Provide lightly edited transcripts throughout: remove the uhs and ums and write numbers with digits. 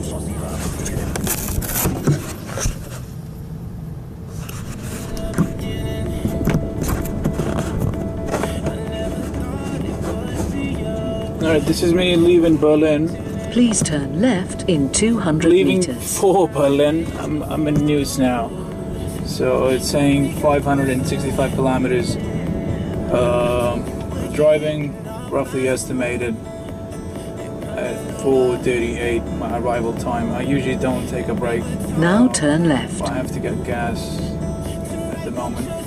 Alright, this is me leaving Berlin. Please turn left in 200 leaving meters. for Berlin. I'm in News now. So it's saying 565 kilometers. Driving roughly estimated at 4:38 my arrival time. I usually don't take a break. Now turn left. I have to get gas at the moment.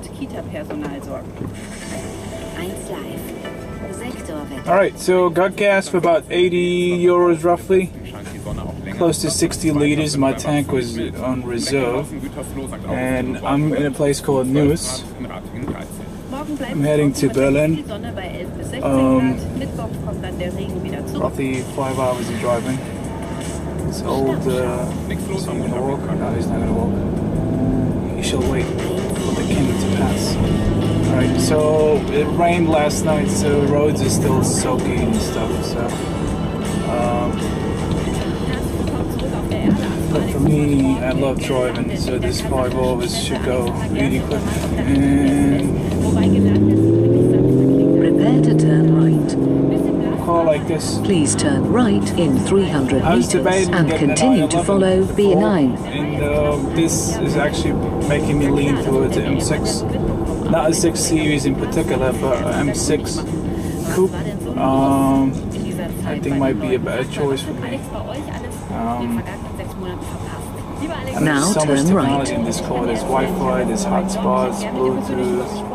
Kita-Personal sorgen. 1 Live. Sektorwetter. Alright, so got gas for about 80 euros roughly. Close to 60 liters. My tank was on reserve. And I'm in a place called Neuss. I'm heading to Berlin. Roughly 5 hours of driving. It's old. Is he gonna walk? No, he's not gonna walk. He shall wait for the king to pass. Alright, so it rained last night, so the roads are still soaking and stuff. So, but for me, I love driving, so this 5 hours should go really quick. And Prepare to turn right. car like this. Please turn right in 300 meters and continue to follow B9. And this is actually making me lean towards the M6. Not a 6 Series in particular, but an M6 Coupe. I think might be a better choice for me. And Now there's so much turn technology right. in this car. There's Wi-Fi, there's hotspots, Bluetooth.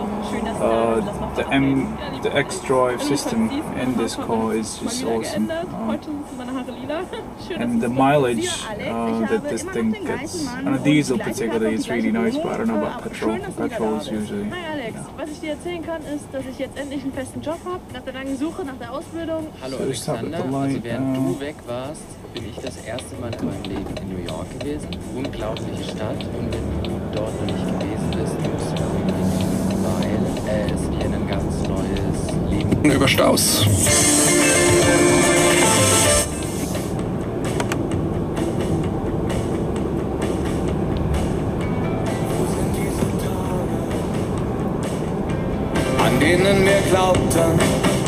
The X-Drive system in this car is just awesome. And the mileage that this thing gets, on a diesel particularly, it's really nice, but I don't know about petrol. Petrol is usually... Was ich dir erzählen kann, ist, dass ich jetzt endlich einen festen Job habe, nach der langen Suche, nach der Ausbildung. Hallo Alexander, also während du weg warst, bin ich das erste Mal in meinem Leben in New York gewesen. Unglaubliche Stadt, und wenn du dort noch nicht gewesen bist, musst du unbedingt, weil es hier ein ganz neues Leben über Staus. An denen wir glaubten,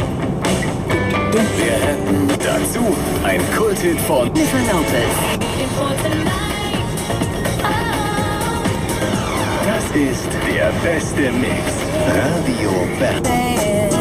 wir hätten dazu ein Kulthit von Das ist der beste Mix. Radio Berlin.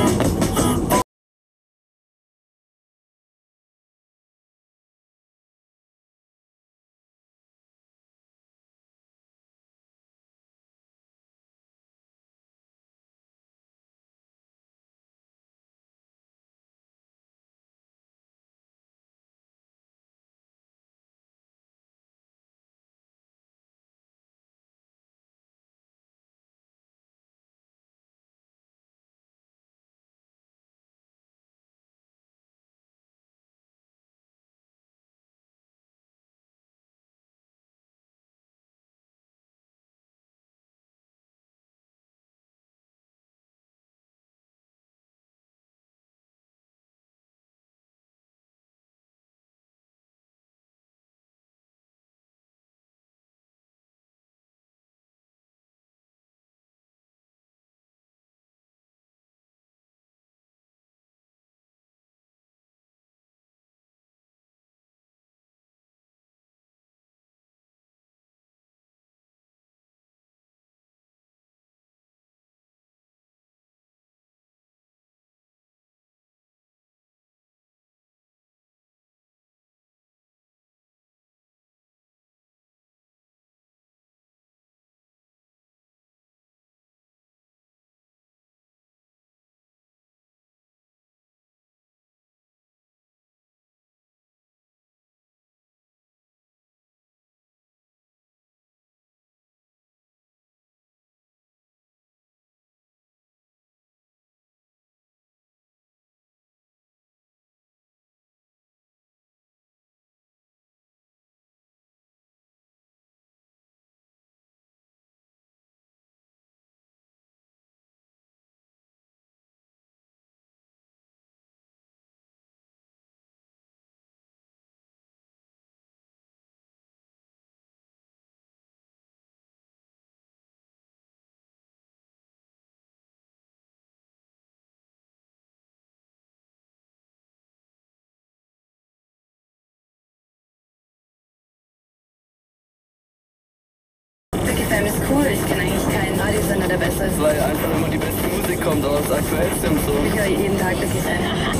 FM ist cool, ich kenne eigentlich keinen Radiosender, der besser ist. Weil einfach immer die beste Musik kommt, aber das Aktuellste und so. Ich höre jeden Tag Big FM.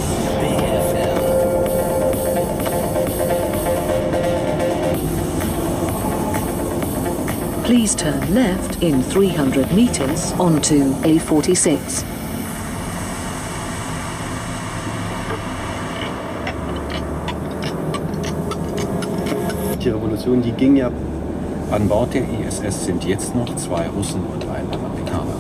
Please turn left in 300 meters onto A46. Die Revolution, die ging ja an Bord der ISS sind jetzt noch 2 Russen und ein Amerikaner.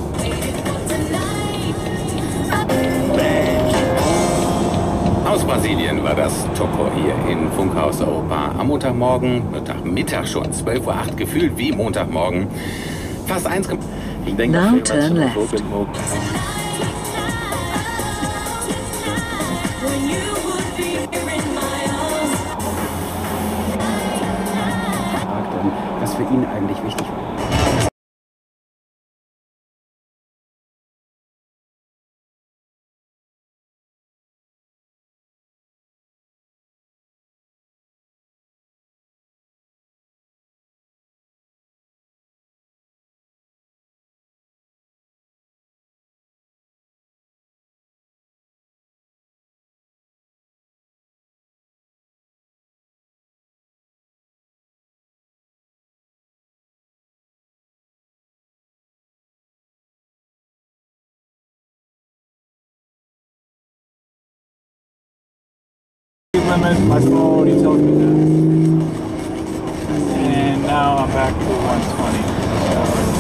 Aus Brasilien war das Toko hier in Funkhaus Europa. Am Montagmittag schon, 12:08 Uhr, gefühlt wie Montagmorgen. Fast 1. Ich denke, Now turn left. Was für ihn eigentlich wichtig war. Limit, my phone already tells me that. And now I'm back to 120.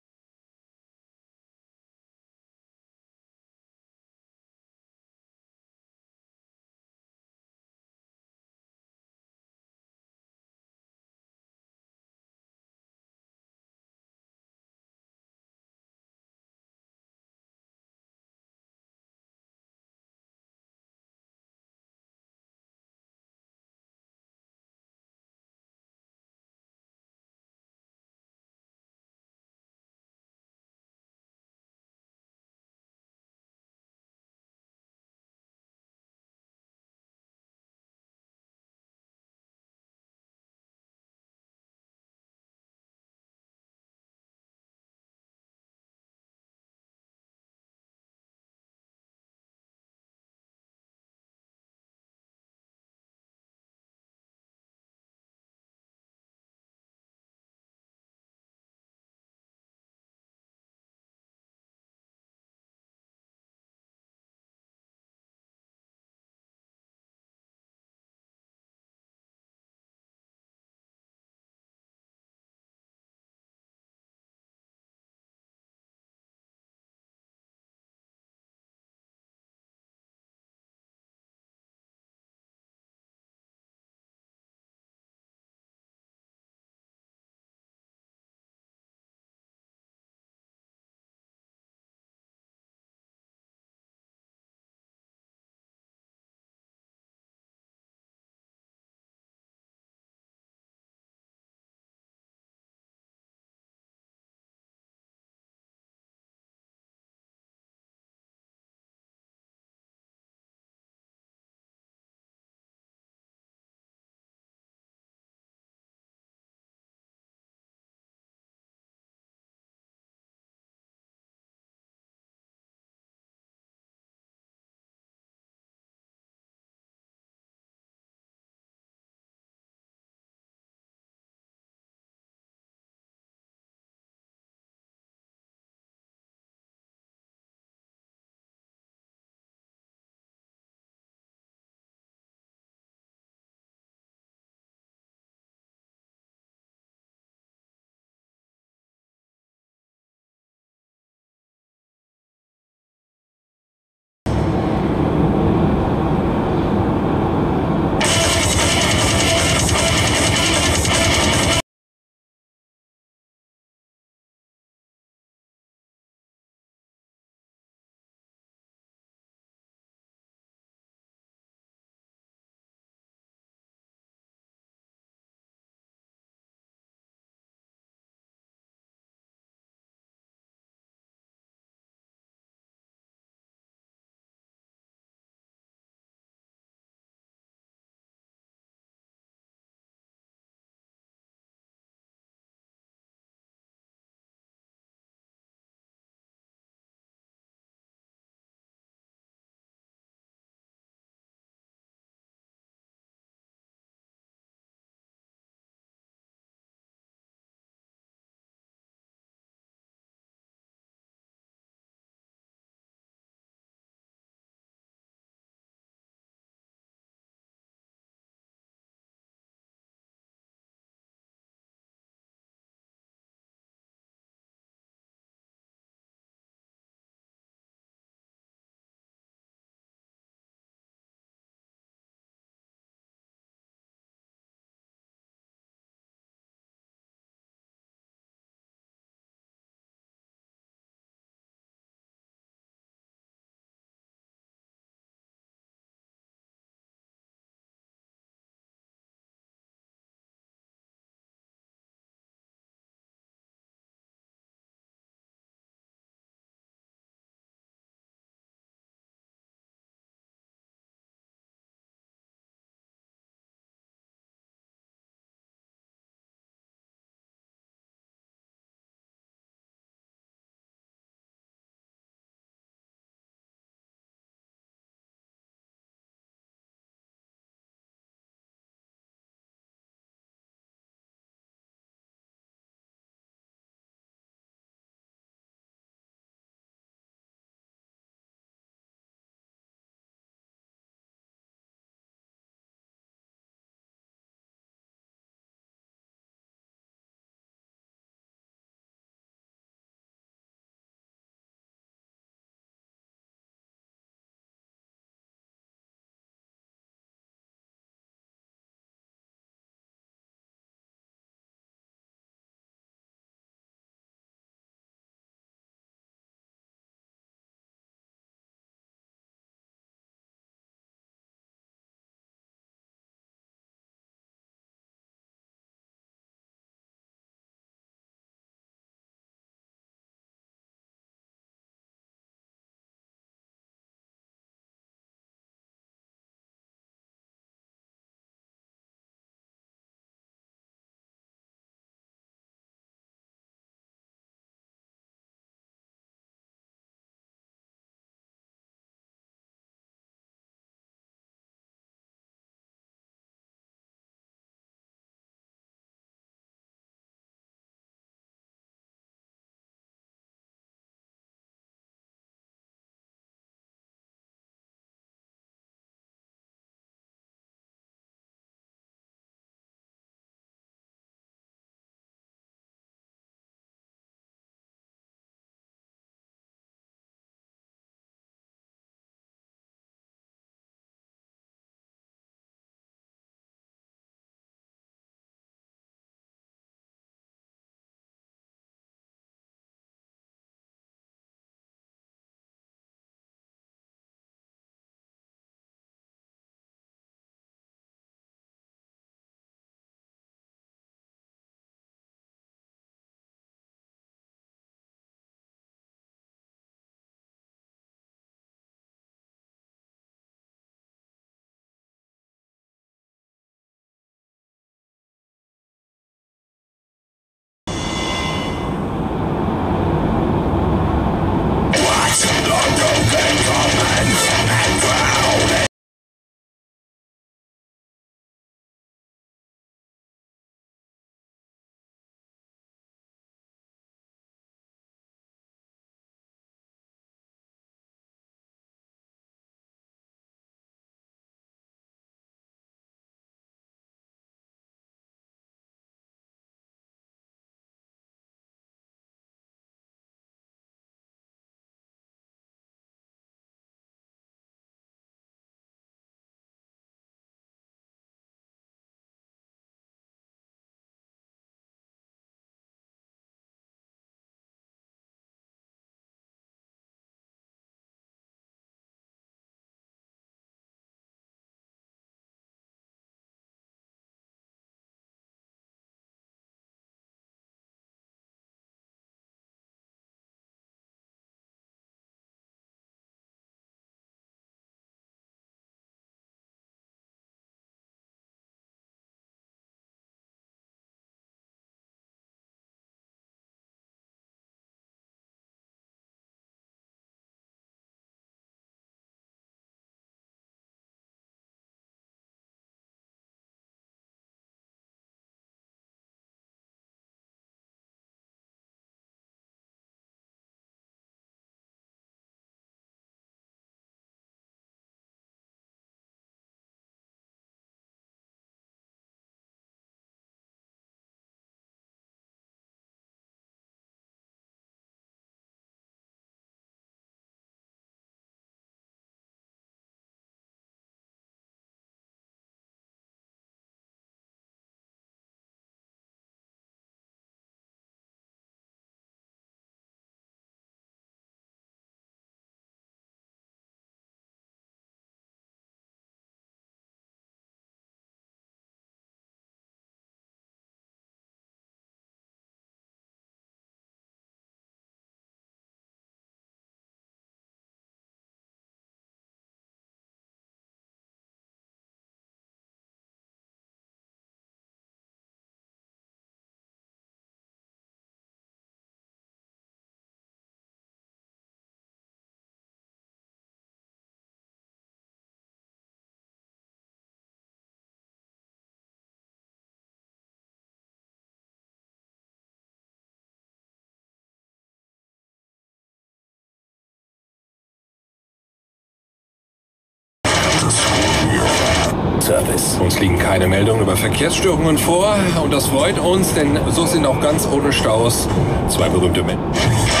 Uns liegen keine Meldungen über Verkehrsstörungen vor und das freut uns, denn so sind auch ganz ohne Staus zwei berühmte Menschen.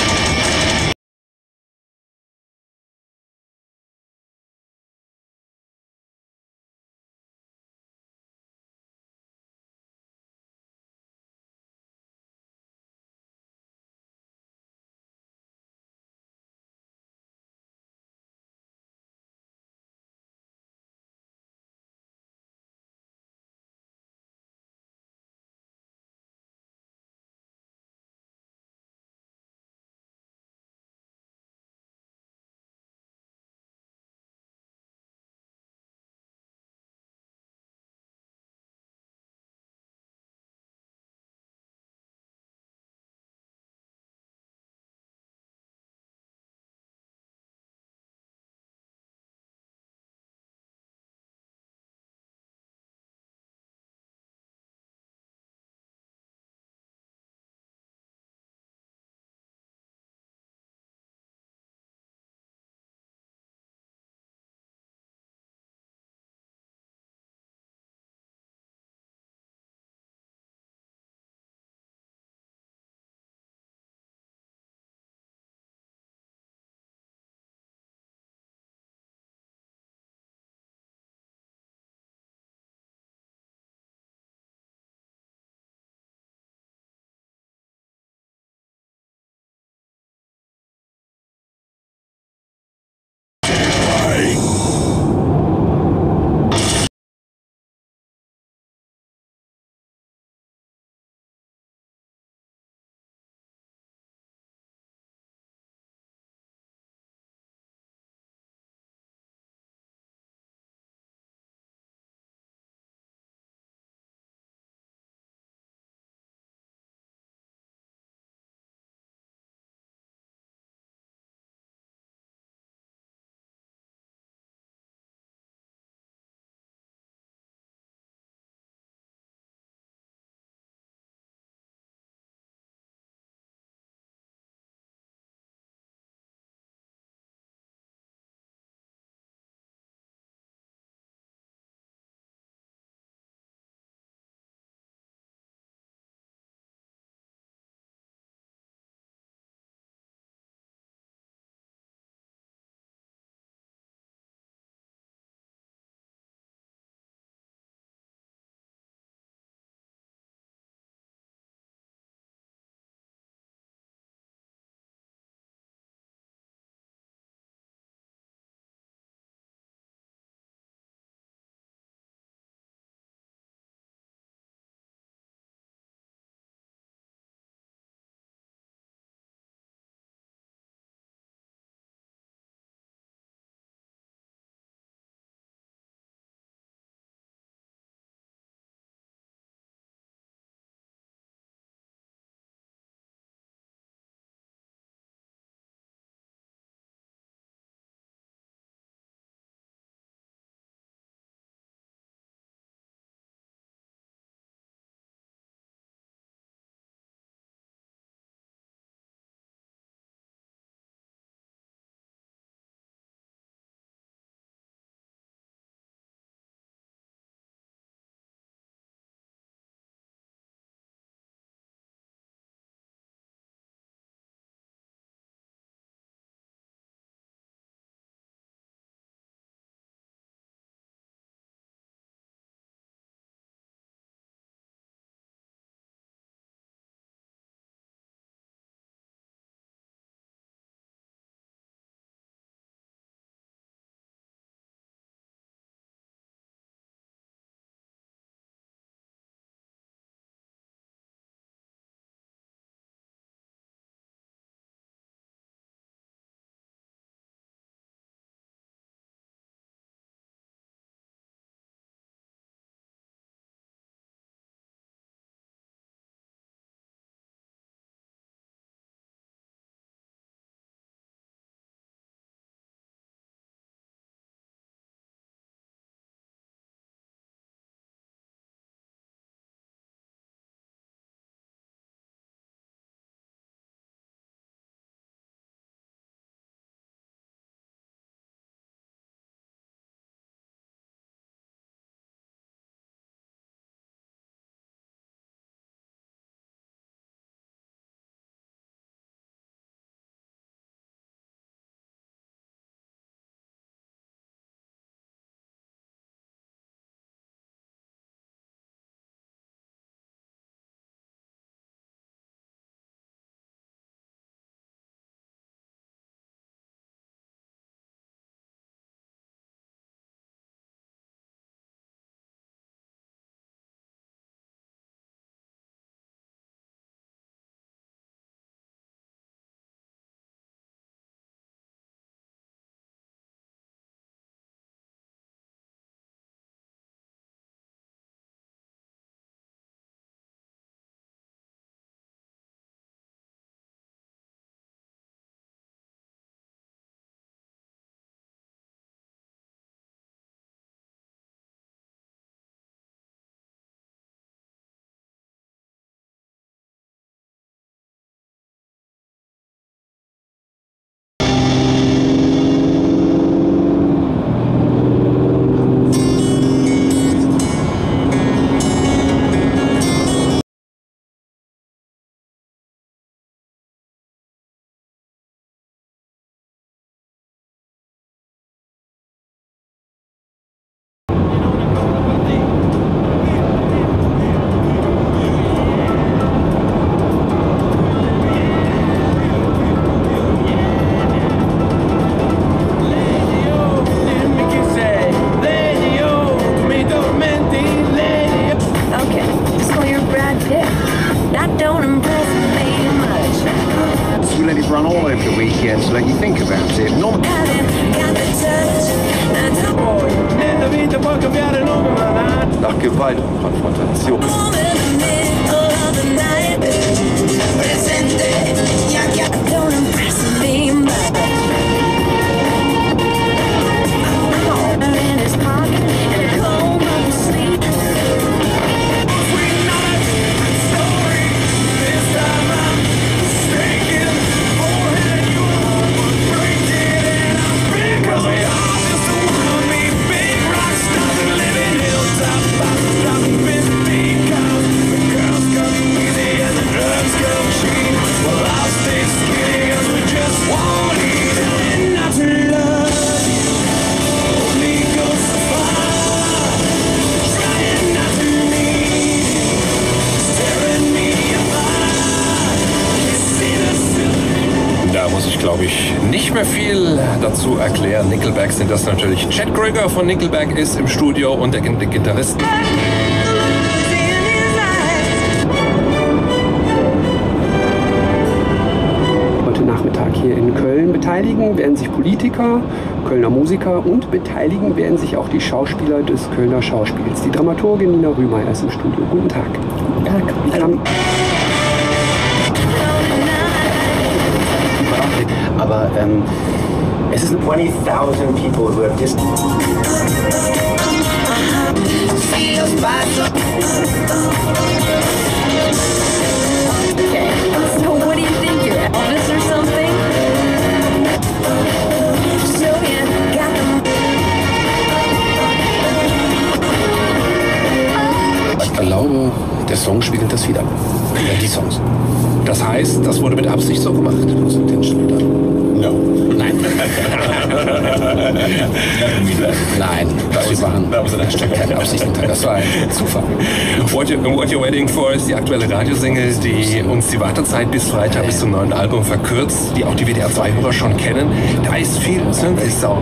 all over the weekend to let you think about it. Nach Gewalt und Konfrontation. Glaube ich, nicht mehr viel dazu erklären. Nickelback sind das natürlich. Chad Kroeger von Nickelback ist im Studio und der Gitarrist. Heute Nachmittag hier in Köln beteiligen werden sich Politiker, Kölner Musiker und beteiligen werden sich auch die Schauspieler des Kölner Schauspiels. Die Dramaturgin Nina Rühmeier ist im Studio. Guten Tag. Aber es ist 20,000 people who have just. Okay, so what do you think? You're Elvis or something? So yeah, got them. Ich glaube, der Song spiegelt das wieder. Die Songs. Das heißt, das wurde mit Absicht so gemacht. No. Nein. Nein, das war keine Absicht hinter. Das war ein Zufall. What You're Waiting For ist die aktuelle Radiosingle, die uns die Wartezeit bis Freitag bis zum neuen Album verkürzt, die auch die WDR-2-Hörer schon kennen. Da ist viel Synthesizer.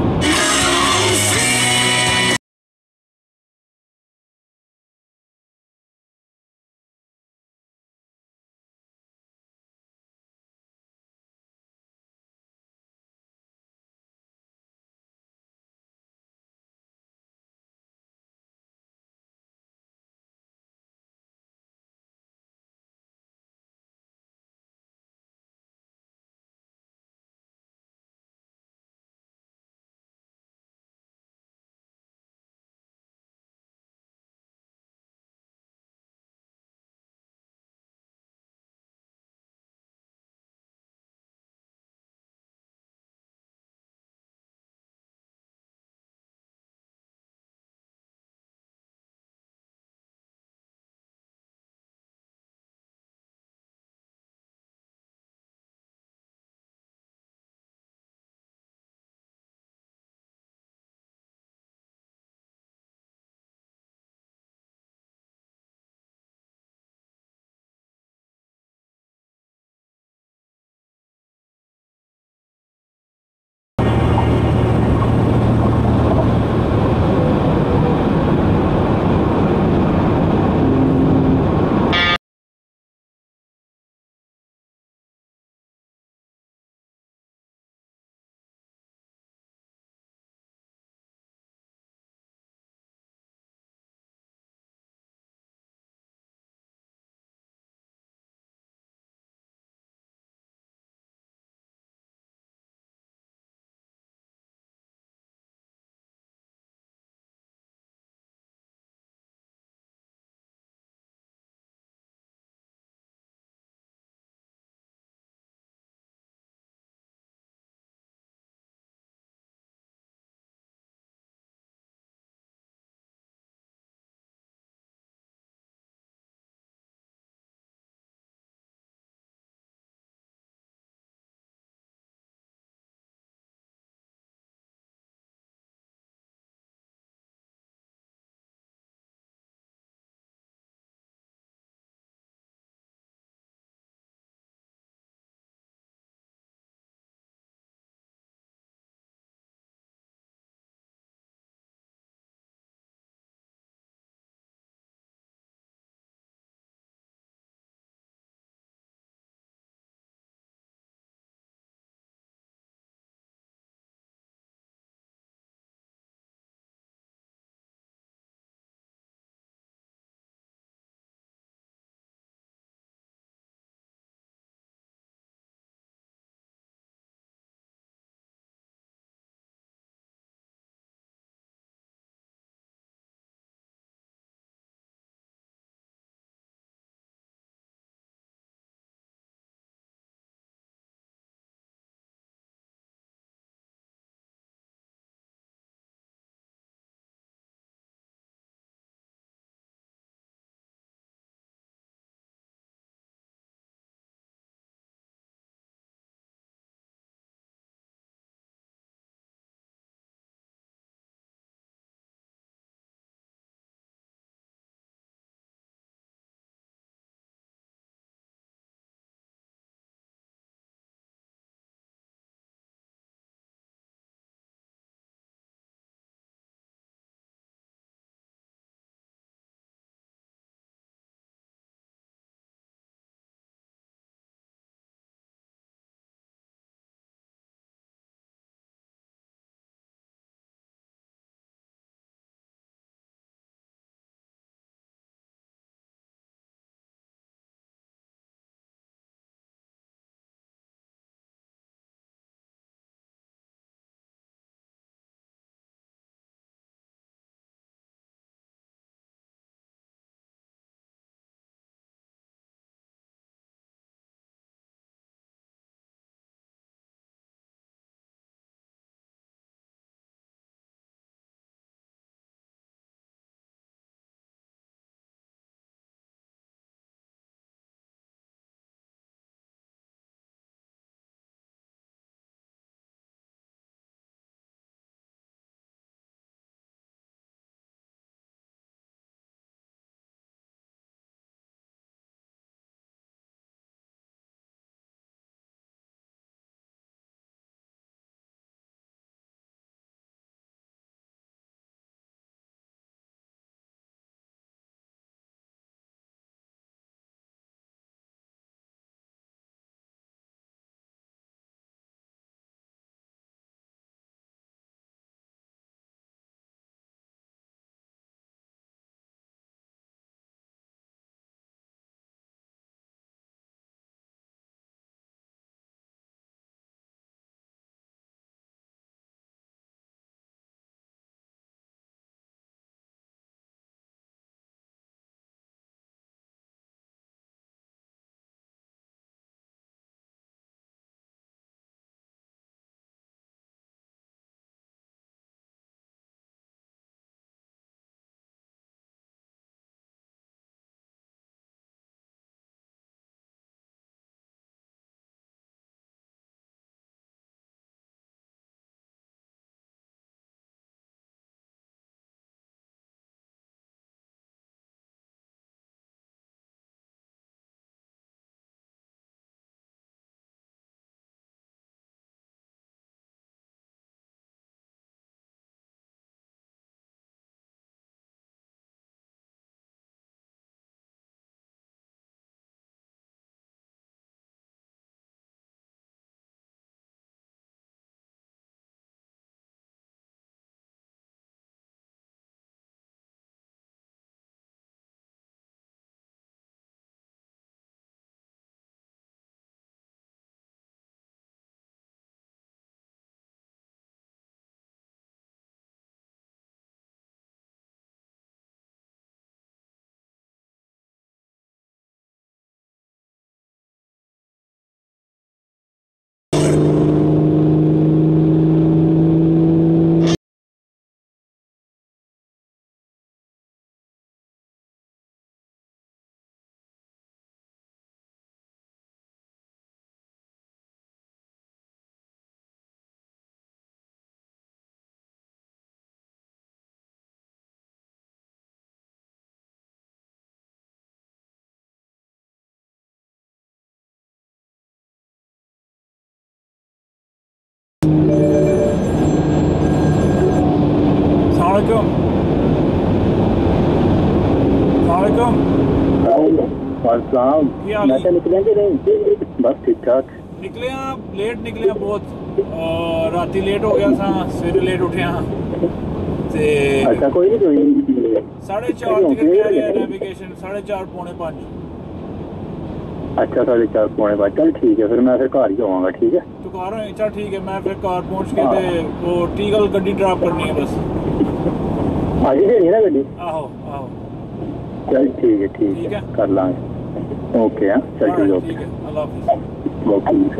सलाम मैं तो निकले नहीं बस ठीक ठाक निकले आप लेट निकले बहुत राती लेट हो गया था सवेरे लेट उठे हाँ अच्छा कोई नहीं 4:30 नेविगेशन 4:30 पौने 5 अच्छा 4:30 पौने 5 चल ठीक है फिर मैं फिर घर ही आऊँगा ठीक है तो कार चल ठीक है मैं फिर कार पहुँच के ते वो टीगल गड्डी ड्रॉप करनी है बस आज ही देनी है ना गड्डी आहो आहो चल ठीक है कर लाँगे ओके हाँ चल ठीक है अल्लाह हाफिज़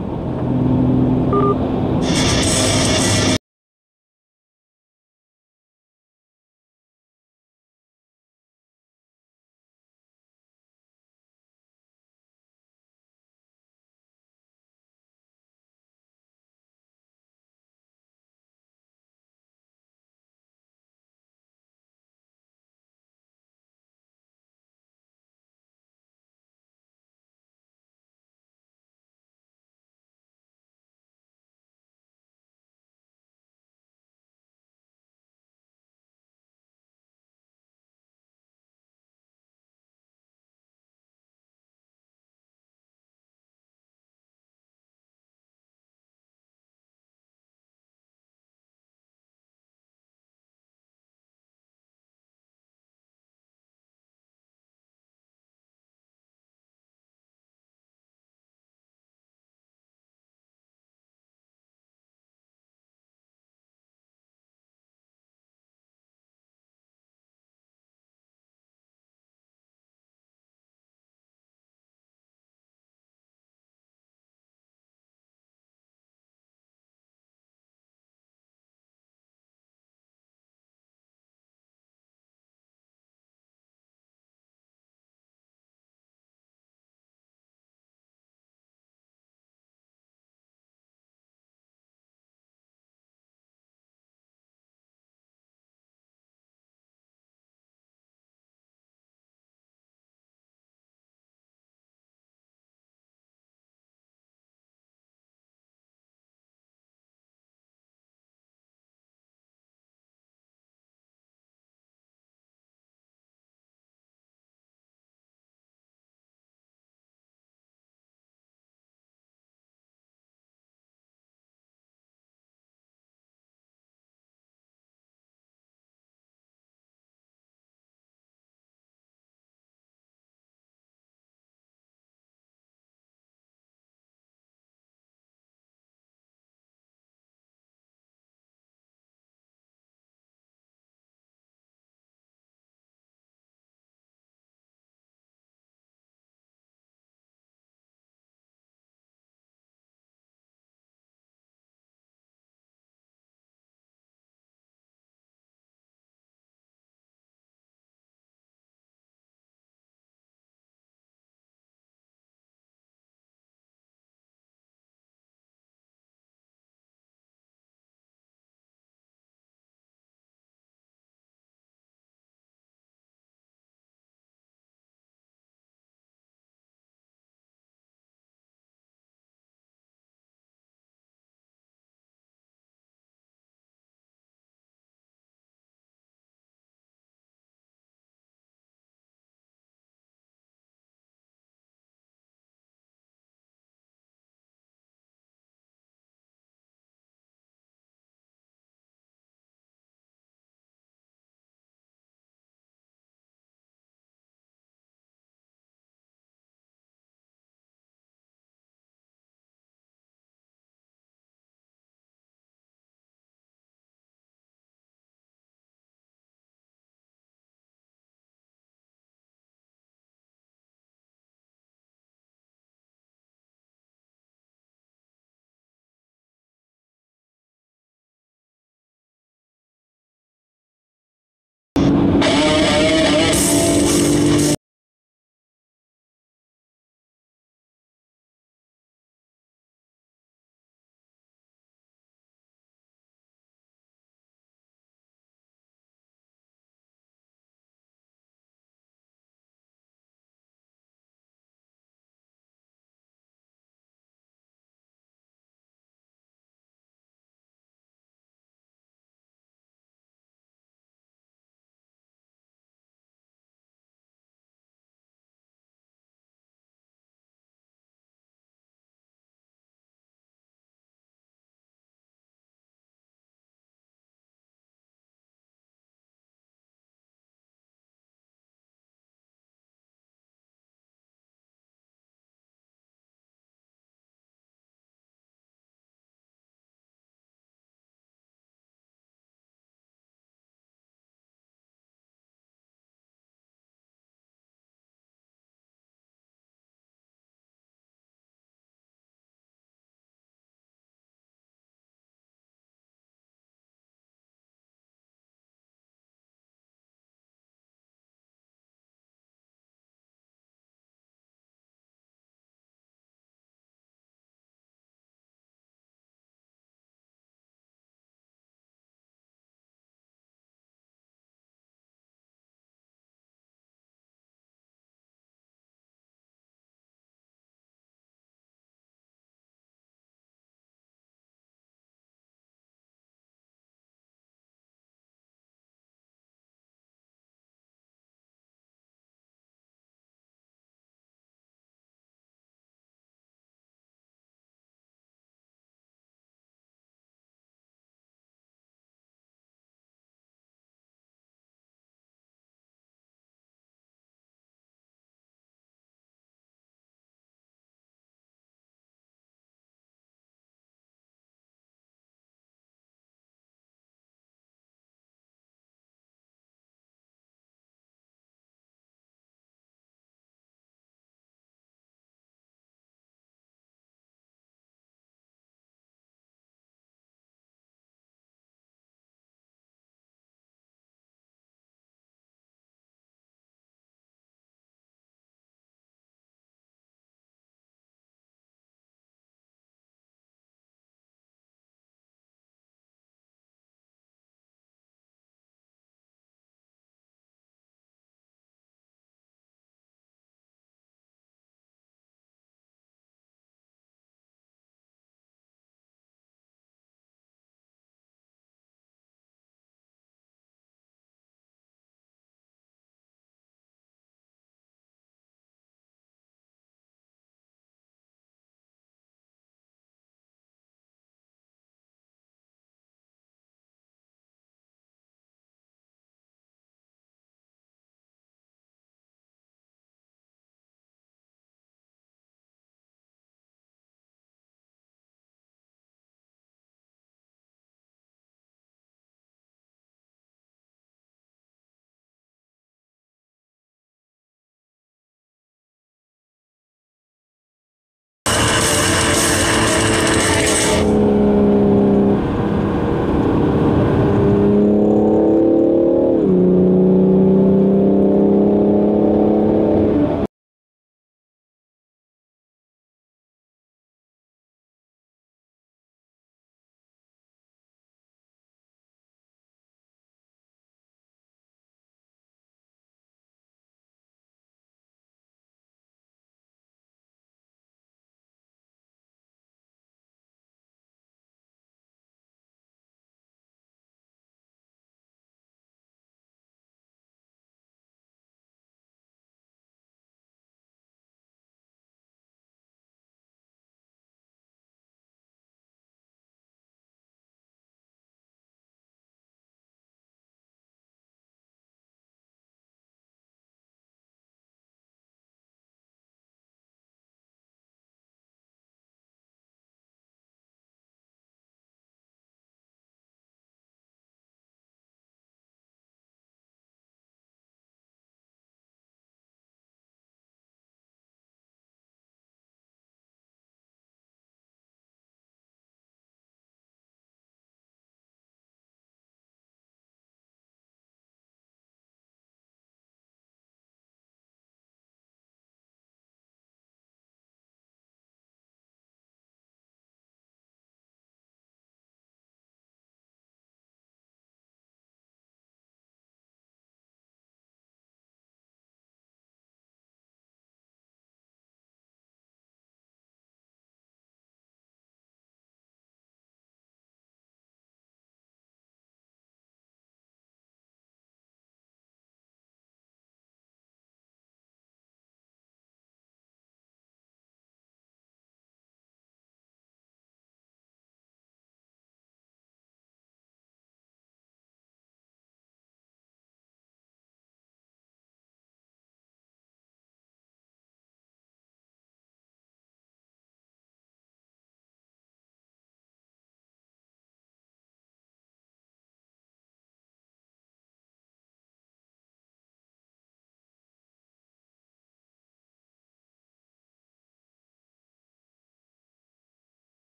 okay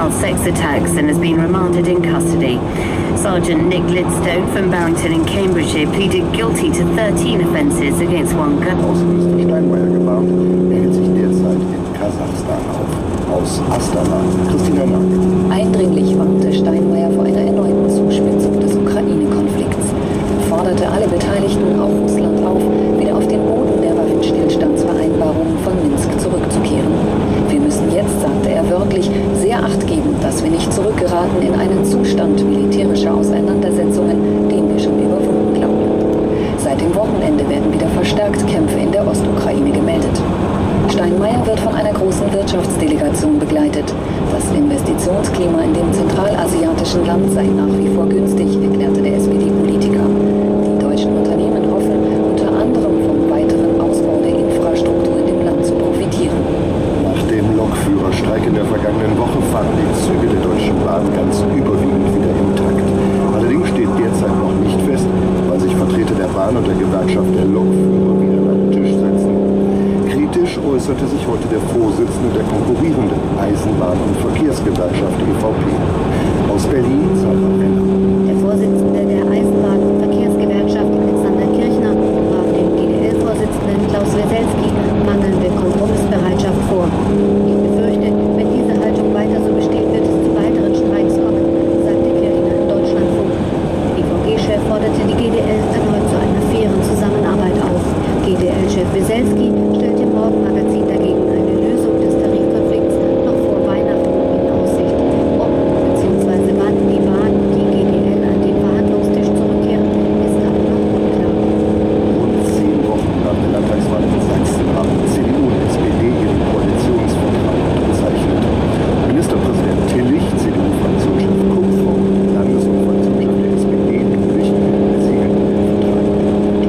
child sex attacks and has been remanded in custody. Sergeant Nick Lidstone from Barrington in Cambridgeshire pleaded guilty to 13 offences against one girl. Außenminister Steinmeier gewarnt, er hält sich derzeit in Kasachstan auf. Aus Astana, Christina Nagel. Eindringlich warnte Steinmeier vor einer erneuten Zuspitzung des Ukraine-Konflikts. Er forderte alle Beteiligten, auch Russland, auf, wieder auf den Boden der Waffenstillstandsvereinbarungen von Minsk zurückzukehren. Wir müssen jetzt, sagte er wörtlich, sehr Acht geben, dass wir nicht zurückgeraten in einen Zustand militärischer Auseinandersetzungen, den wir schon überwunden glauben. Seit dem Wochenende werden wieder verstärkt Kämpfe in der Ostukraine gemeldet. Steinmeier wird von einer großen Wirtschaftsdelegation begleitet. Das Investitionsklima in dem zentralasiatischen Land sei nach wie vor günstig, erklärte der SPD-Politiker. Die deutschen Unternehmen hoffen, unter anderem vom weiteren Ausbau der Infrastruktur in dem Land zu profitieren. Nach dem Lokführerstreik in der vergangenen Woche fahren die Züge der Deutschen Bahn ganz überwiegend wieder intakt. Allerdings steht derzeit noch nicht fest, wann sich Vertreter der Bahn und der Gewerkschaft der Lokführer wieder an einen Tisch setzen. Kritisch äußerte sich heute der Vorsitzende der konkurrierenden Eisenbahn- und Verkehrsgewerkschaft EVP. Aus Berlin, Sarah Renner. Der Vorsitzende der Eisenbahn- und Verkehrsgewerkschaft Alexander Kirchner warf dem GDL-Vorsitzenden Klaus Weselski mangelnde Kompromissbereitschaft vor. Ich befürchte, wenn diese Haltung weiter so besteht, wird es zu weiteren Streiks kommen, sagte Kirchner im Deutschlandfunk. Der EVG-Chef forderte die GDL erneut zu einer fairen Zusammenarbeit auf. GDL-Chef Weselski stellte im Morgenmagazin dagegen eine Lösung des Tarifkonflikts noch vor Weihnachten in Aussicht. Ob bzw. wann die Bahn und die GDL an den Verhandlungstisch zurückkehren, ist aber noch unklar. Rund 10 Wochen nach der Landtagswahl in Sachsen haben CDU und SPD ihren Koalitionsvertrag unterzeichnet. Ministerpräsident Tillich, CDU-Fraktionschef Kupfer und Landes- und Fraktionschef der SPD Ludwig besiegelten den Vertrag mit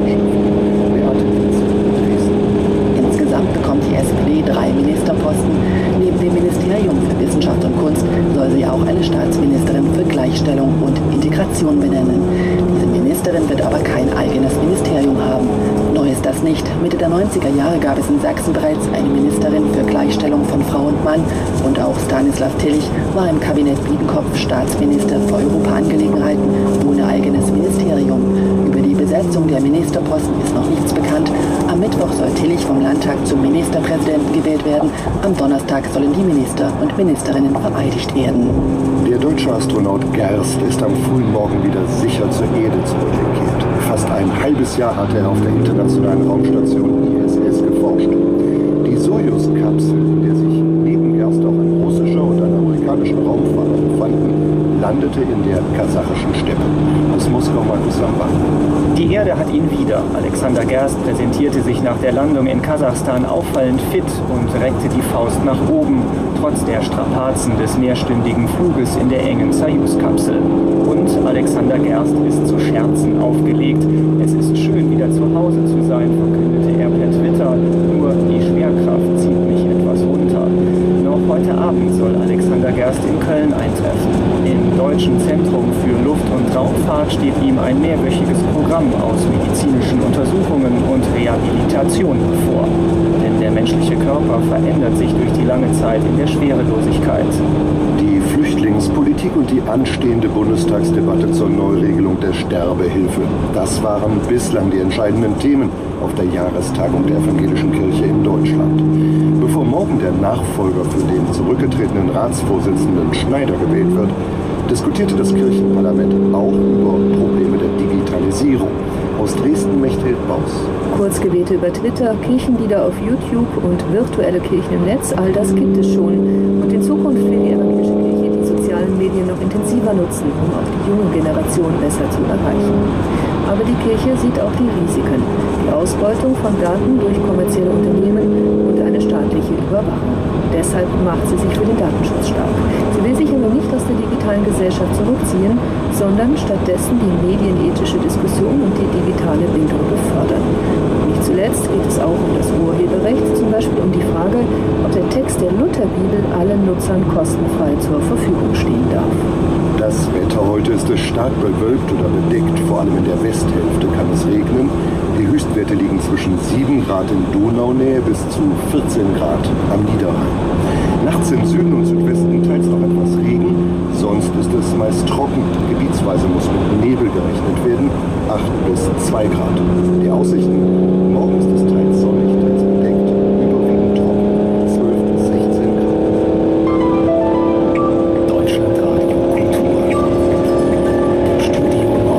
Beate Wietze in Dresden. Insgesamt bekommt die SPD 3 Ministerposten. Neben dem Ministerium für Wissenschaft und Kunst soll sie auch eine Staatsministerin für Gleichstellung und Integration benennen. Diese Ministerin wird aber kein eigenes Ministerium haben. Neu ist das nicht. Mitte der 90er Jahre gab es in Sachsen bereits eine Ministerin für Gleichstellung von Frau und Mann und auch Stanislav Tillich war im Kabinett Biedenkopf Staatsminister für Europaangelegenheiten ohne eigenes Ministerium. Über die Besetzung der Ministerposten ist noch nichts bekannt. Am Mittwoch soll Tillich vom Landtag zum Ministerpräsidenten gewählt werden. Am Donnerstag sollen die Minister und Ministerinnen vereidigt werden. Der deutsche Astronaut Gerst ist am frühen Morgen wieder sicher zur Erde zurückgekehrt. Fast ein halbes Jahr hatte er auf der internationalen Raumstation ISS geforscht. Die Sojus-Kapsel, in der sich neben Gerst auch ein russischer und ein amerikanischer Raumfahrer befanden, landete in der kasachischen Steppe. Aus Moskau Markus Samba. Die Erde hat ihn wieder. Alexander Gerst präsentierte sich nach der Landung in Kasachstan auffallend fit und reckte die Faust nach oben, trotz der Strapazen des mehrstündigen Fluges in der engen Soyuz-Kapsel. Und Alexander Gerst ist zu Scherzen aufgelegt. Es ist schön, wieder zu Hause zu sein, verkündete er per Twitter. Nur die Schwerkraft zieht mich etwas runter. Noch heute Abend soll Alexander Gerst in Köln eintreffen. Im Deutschen Zentrum für Luft- und Raumfahrt steht ihm ein mehrwöchiges Programm aus medizinischen Untersuchungen und Rehabilitation bevor. Denn der menschliche Körper verändert sich durch die lange Zeit in der Schwerelosigkeit. Die Flüchtlingspolitik und die anstehende Bundestagsdebatte zur Neuregelung der Sterbehilfe. Das waren bislang die entscheidenden Themen auf der Jahrestagung der Evangelischen Kirche in Deutschland. Bevor morgen der Nachfolger für den zurückgetretenen Ratsvorsitzenden Schneider gewählt wird, diskutierte das Kirchenparlament auch über Probleme der Digitalisierung. Aus Dresden Mechthild Baus. Kurzgebete über Twitter, Kirchenlieder auf YouTube und virtuelle Kirchen im Netz, all das gibt es schon. Und in Zukunft will die evangelische Kirche die sozialen Medien noch intensiver nutzen, um auch die junge Generation besser zu erreichen. Aber die Kirche sieht auch die Risiken. Die Ausbeutung von Daten durch kommerzielle Unternehmen und eine staatliche Überwachung. Deshalb macht sie sich für den Datenschutz stark. Sie will sich aber nicht aus der digitalen Gesellschaft zurückziehen, sondern stattdessen die medienethische Diskussion und die digitale Bildung befördern. Nicht zuletzt geht es auch um das Urheberrecht, zum Beispiel um die Frage, ob der Text der Lutherbibel allen Nutzern kostenfrei zur Verfügung stehen darf. Das Wetter heute ist es stark bewölkt oder bedeckt, vor allem in der Westhälfte kann es regnen. Die Höchstwerte liegen zwischen 7 Grad in Donaunähe bis zu 14 Grad am Niederrhein. Nachts im Süden und Südwesten teils noch etwas Regen, sonst ist es meist trocken. Gebietsweise muss mit Nebel gerechnet werden, 8 bis 2 Grad. Die Aussichten, morgen ist es teils sonnig, teils bedeckt, überwiegend trocken, 12 bis 16 Grad. Deutschlandradio Kultur. Studio 9.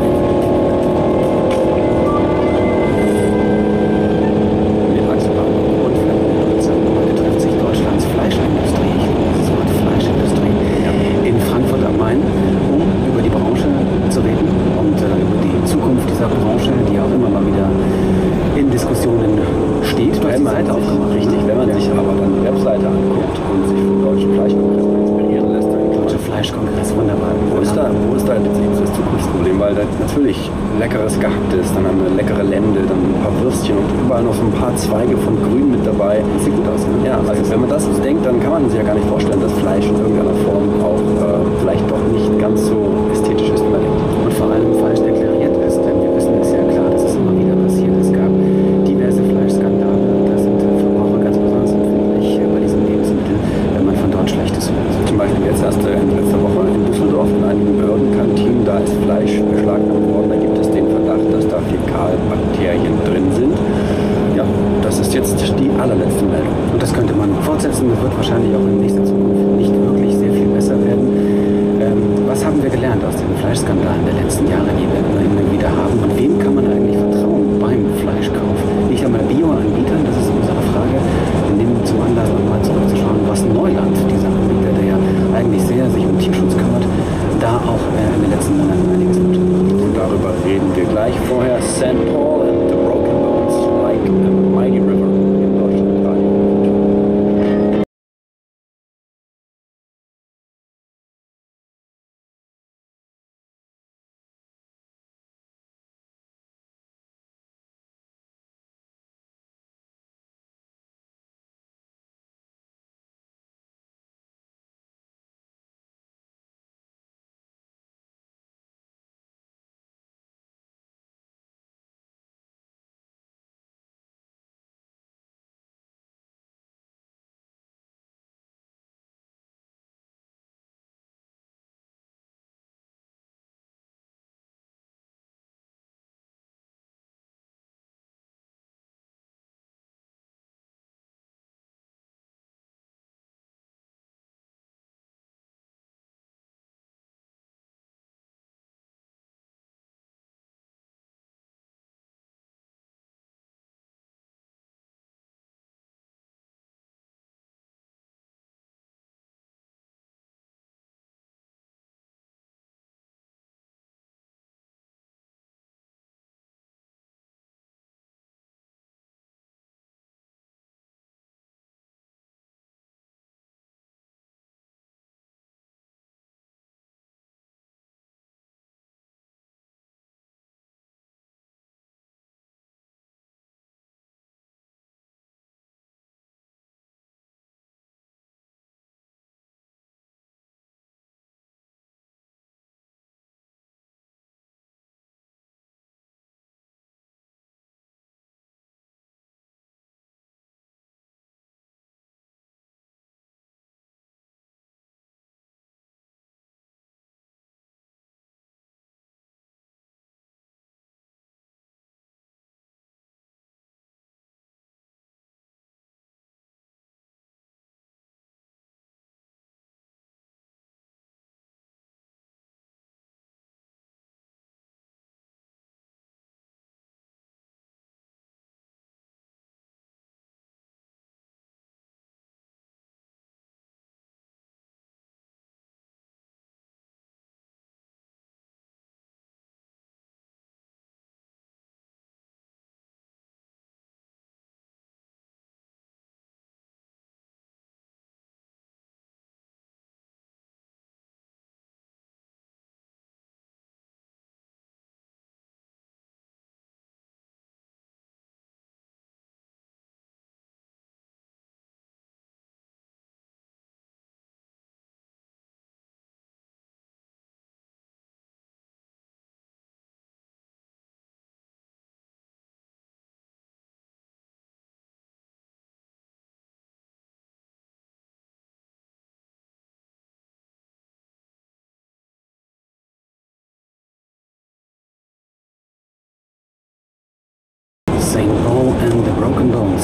Heute trifft sich Deutschlands Fleischindustrie, ich liebe dieses Wort Fleischindustrie, in Frankfurt am Main, um über die Branche zu reden und über die Zukunft dieser Branche, die auch immer mal wieder in Diskussionen steht. Du hast die Seite aufgemacht. Richtig, wenn man sich aber dann die Webseite anguckt und sich vom Deutschen Fleischkongress inspirieren lässt, dann Deutsche Fleischkongress, wunderbar. Wo ist da jetzt das Zukunftsproblem? Weil da natürlich leckeres Gehacktes, dann haben wir leckere Lende, dann ein paar Würstchen und überall noch so ein paar Zweige von Grün mit dabei. Das sieht gut aus. Ne? Ja, also wenn man das denkt, dann kann man sich ja gar nicht vorstellen, dass Fleisch in irgendeiner Form auch vielleicht doch nicht ganz so ästhetisch ist, wie man denkt. Und vor allem falsch deklariert ist, denn wir wissen es ja klar, dass es immer wieder passiert. Es gab diverse Fleischskandale, da sind Verbraucher ganz besonders empfindlich bei diesen Lebensmitteln, wenn man von dort Schlechtes hört. Zum Beispiel jetzt erst in letzter Woche in Düsseldorf in einigen Behördenkantinen, da ist Fleisch beschlagnahmt worden, da gibt es den Verdacht, dass da Fäkalbakterien drin sind. Ja, das ist jetzt die allerletzte Meldung. Und das könnte man fortsetzen, das wird wahrscheinlich auch in nächster Zukunft nicht wirklich sehr viel besser werden. Was haben wir gelernt aus den Fleischskandalen der letzten Jahre, die wir immer wieder haben? Und wem kann man eigentlich vertrauen beim Fleischkauf? Nicht einmal Bio-Anbietern, das ist unsere Frage. Wir nehmen zum Anlass, nochmal zurückzuschauen, was Neuland, dieser Anbieter, der ja eigentlich sehr sich um Tierschutz kümmert, da auch in den letzten Monaten einiges tut. Und darüber reden wir gleich. Vorher St. Paul and the Broken Bones, like a mighty river.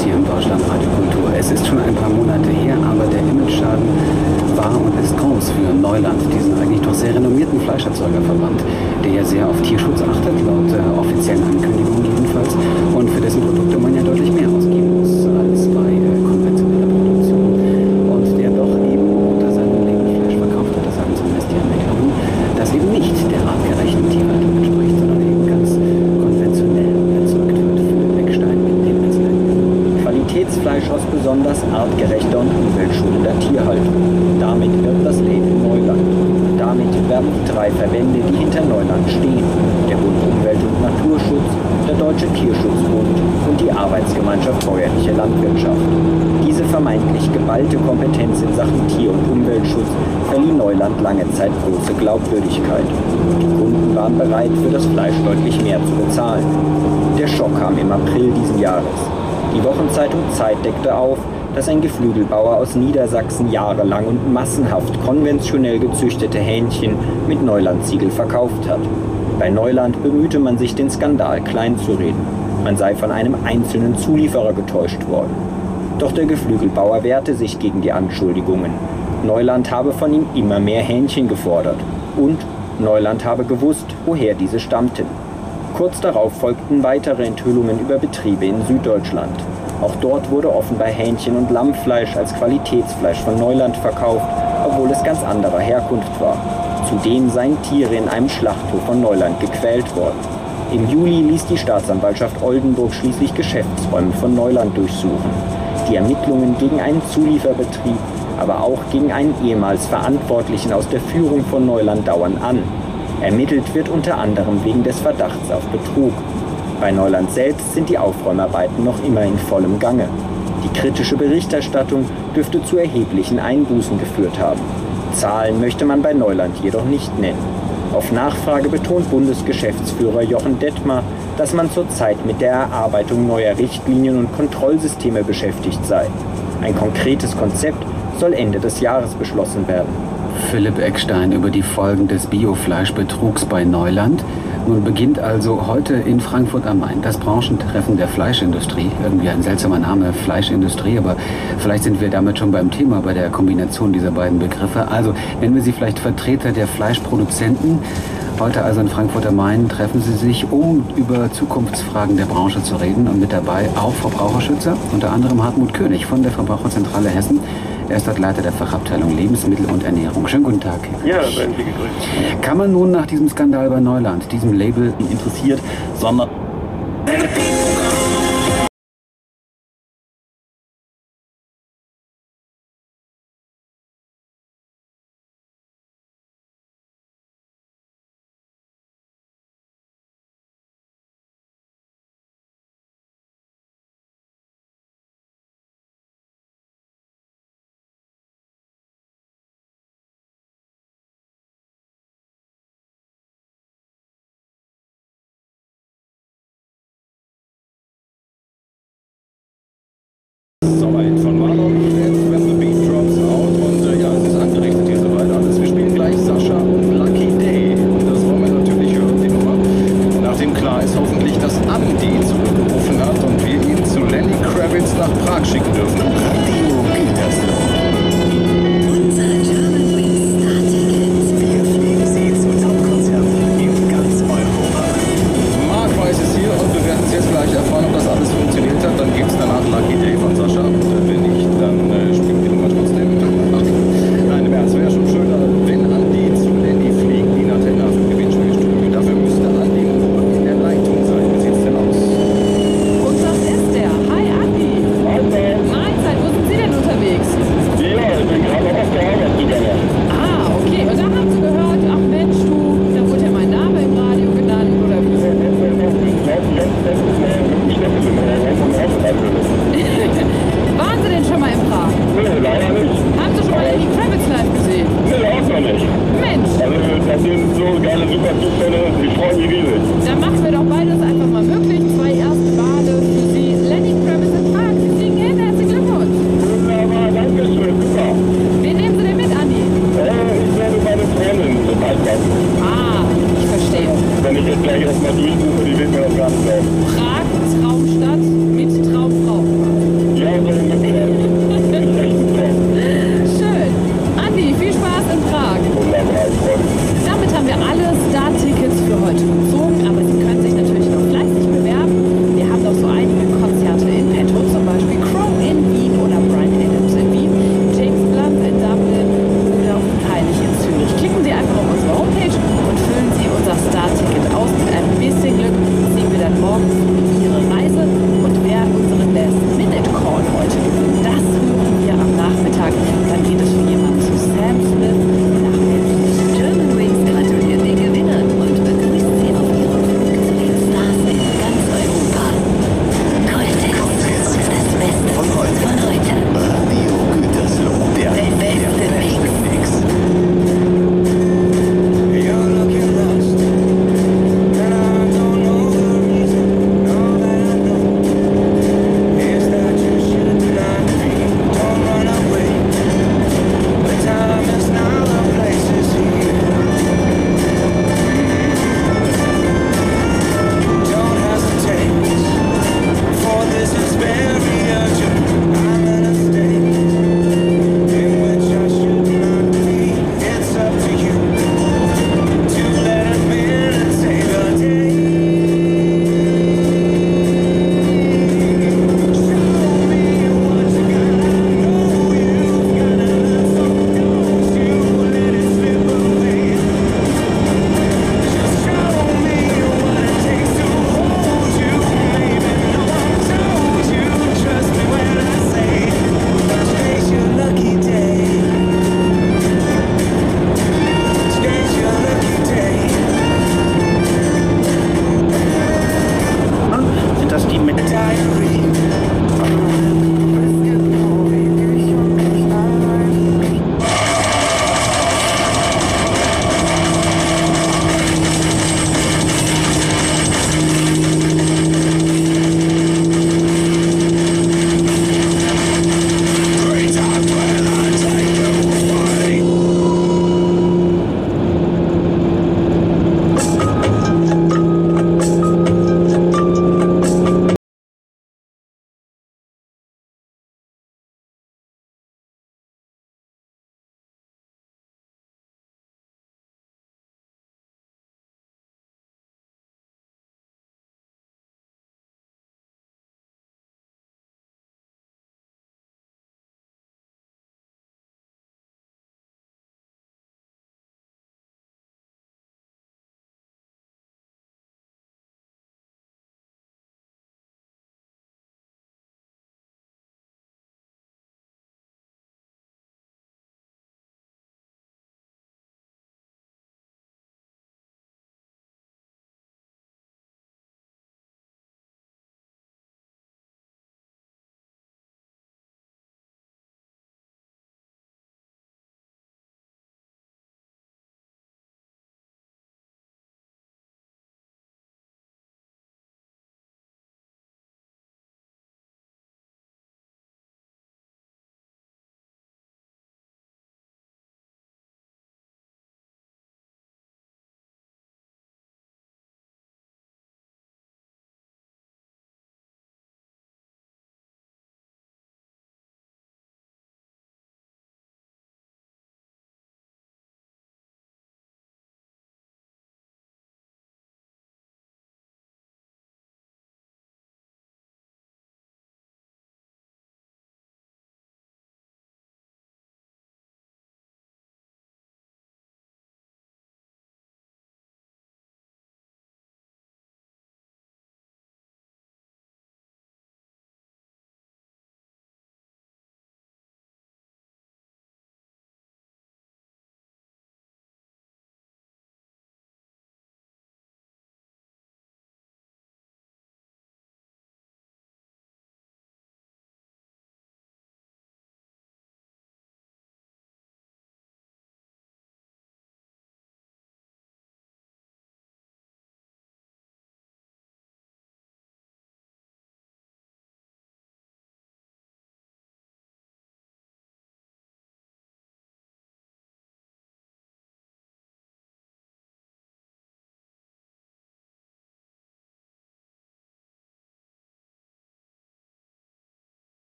uns hier im Deutschland Radiokultur. Es ist schon ein paar Monate her, aber der Imageschaden war und ist groß für Neuland, diesen eigentlich doch sehr renommierten Fleischerzeugerverband, der ja sehr auf Tierschutz achtet, laut offiziellen Ankündigungen jedenfalls, und für dessen Produkte man ja deutlich mehr ausgeben muss als bei konventioneller Produktion. Und der doch eben unter seinem Labelfleisch verkauft hat, das sagen zumindest die Ermittlungen, das eben nicht der artgerechten Tierhaltung entspricht, sondern eben ganz konventionell erzeugt wird für Eckstein in den Einzelnen. Qualitätsfleisch aus besonders artgerechter und umweltschonender Tierhaltung. Damit wirbt das Label Neuland. Damit werben die 3 Verbände, die hinter Neuland stehen: der Bund Umwelt- und Naturschutz, der Deutsche Tierschutzbund und die Arbeitsgemeinschaft Bäuerliche Landwirtschaft. Diese vermeintlich geballte Kompetenz in Sachen Tier- und Umweltschutz verlieh Neuland lange Zeit große Glaubwürdigkeit. Die Kunden waren bereit, für das Fleisch deutlich mehr zu bezahlen. Der Schock kam im April diesen Jahres. Die Wochenzeitung Zeit deckte auf, dass ein Geflügelbauer aus Niedersachsen jahrelang und massenhaft konventionell gezüchtete Hähnchen mit Neuland-Siegel verkauft hat. Bei Neuland bemühte man sich, den Skandal kleinzureden. Man sei von einem einzelnen Zulieferer getäuscht worden. Doch der Geflügelbauer wehrte sich gegen die Anschuldigungen. Neuland habe von ihm immer mehr Hähnchen gefordert. Und Neuland habe gewusst, woher diese stammten. Kurz darauf folgten weitere Enthüllungen über Betriebe in Süddeutschland. Auch dort wurde offenbar Hähnchen- und Lammfleisch als Qualitätsfleisch von Neuland verkauft, obwohl es ganz anderer Herkunft war. Zudem seien Tiere in einem Schlachthof von Neuland gequält worden. Im Juli ließ die Staatsanwaltschaft Oldenburg schließlich Geschäftsräume von Neuland durchsuchen. Die Ermittlungen gegen einen Zulieferbetrieb, aber auch gegen einen ehemals Verantwortlichen aus der Führung von Neuland dauern an. Ermittelt wird unter anderem wegen des Verdachts auf Betrug. Bei Neuland selbst sind die Aufräumarbeiten noch immer in vollem Gange. Die kritische Berichterstattung dürfte zu erheblichen Einbußen geführt haben. Zahlen möchte man bei Neuland jedoch nicht nennen. Auf Nachfrage betont Bundesgeschäftsführer Jochen Detmar, dass man zurzeit mit der Erarbeitung neuer Richtlinien und Kontrollsysteme beschäftigt sei. Ein konkretes Konzept soll Ende des Jahres beschlossen werden. Philipp Eckstein über die Folgen des Biofleischbetrugs bei Neuland. Nun beginnt also heute in Frankfurt am Main das Branchentreffen der Fleischindustrie. Irgendwie ein seltsamer Name, Fleischindustrie, aber vielleicht sind wir damit schon beim Thema, bei der Kombination dieser beiden Begriffe. Also nennen wir sie vielleicht Vertreter der Fleischproduzenten. Heute also in Frankfurt am Main treffen sie sich, um über Zukunftsfragen der Branche zu reden, und mit dabei auch Verbraucherschützer, unter anderem Hartmut König von der Verbraucherzentrale Hessen. Er ist dort Leiter der Fachabteilung Lebensmittel und Ernährung. Schönen guten Tag. Ja, seien Sie gegrüßt. Kann man nun nach diesem Skandal bei Neuland, diesem Label, interessiert, sondern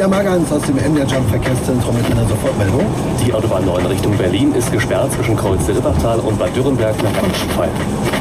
Magans aus dem MDR Jump Verkehrszentrum mit einer Sofortmeldung. Die Autobahn 9 Richtung Berlin ist gesperrt zwischen Kreuz Lippachtal und Bad Dürrenberg nach Amtspfeil.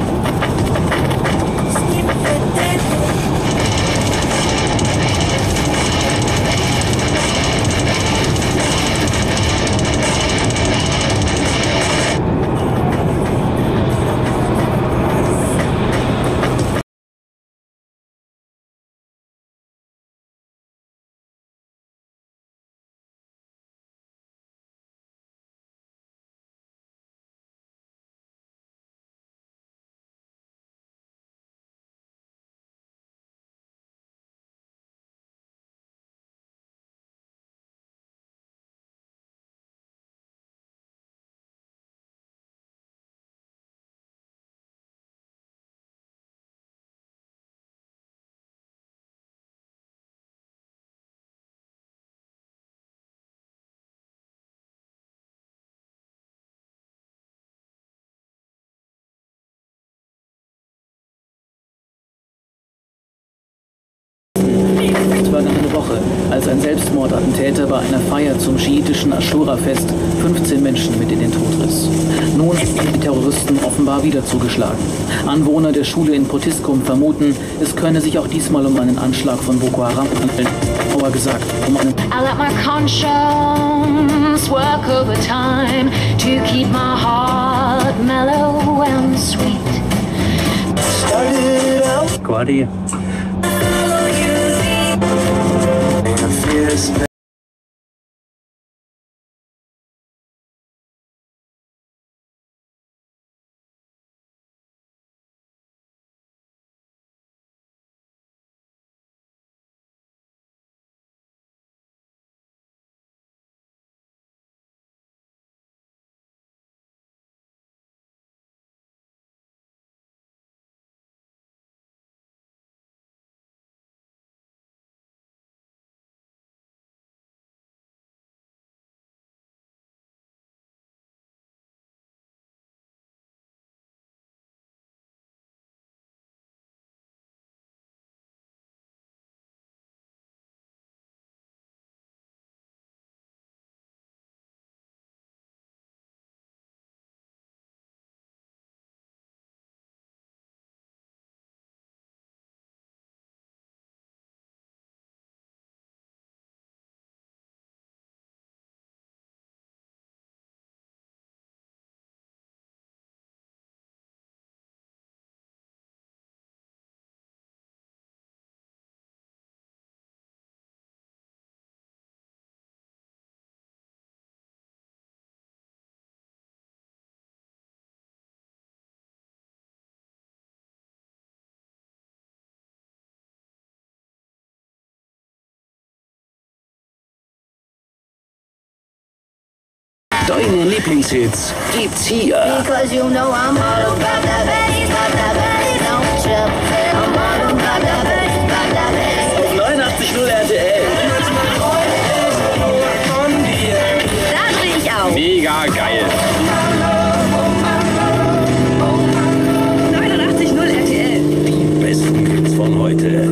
Vergangene Woche, als ein Selbstmordattentäter bei einer Feier zum schiitischen Aschura-Fest 15 Menschen mit in den Tod riss. Nun sind die Terroristen offenbar wieder zugeschlagen. Anwohner der Schule in Potiskum vermuten, es könne sich auch diesmal um einen Anschlag von Boko Haram handeln. Genauer gesagt, um einen... I let my conscience work overtime to keep my heart mellow and sweet. Started out Quadi. Fierce Deine Lieblingshits gibt's hier. because you know I'm all about that bass, don't trip. I'm all about that bass. Auf 89.0 RTL. Da dreh ich auf. Mega geil. 89.0 RTL. Die besten Hits von heute.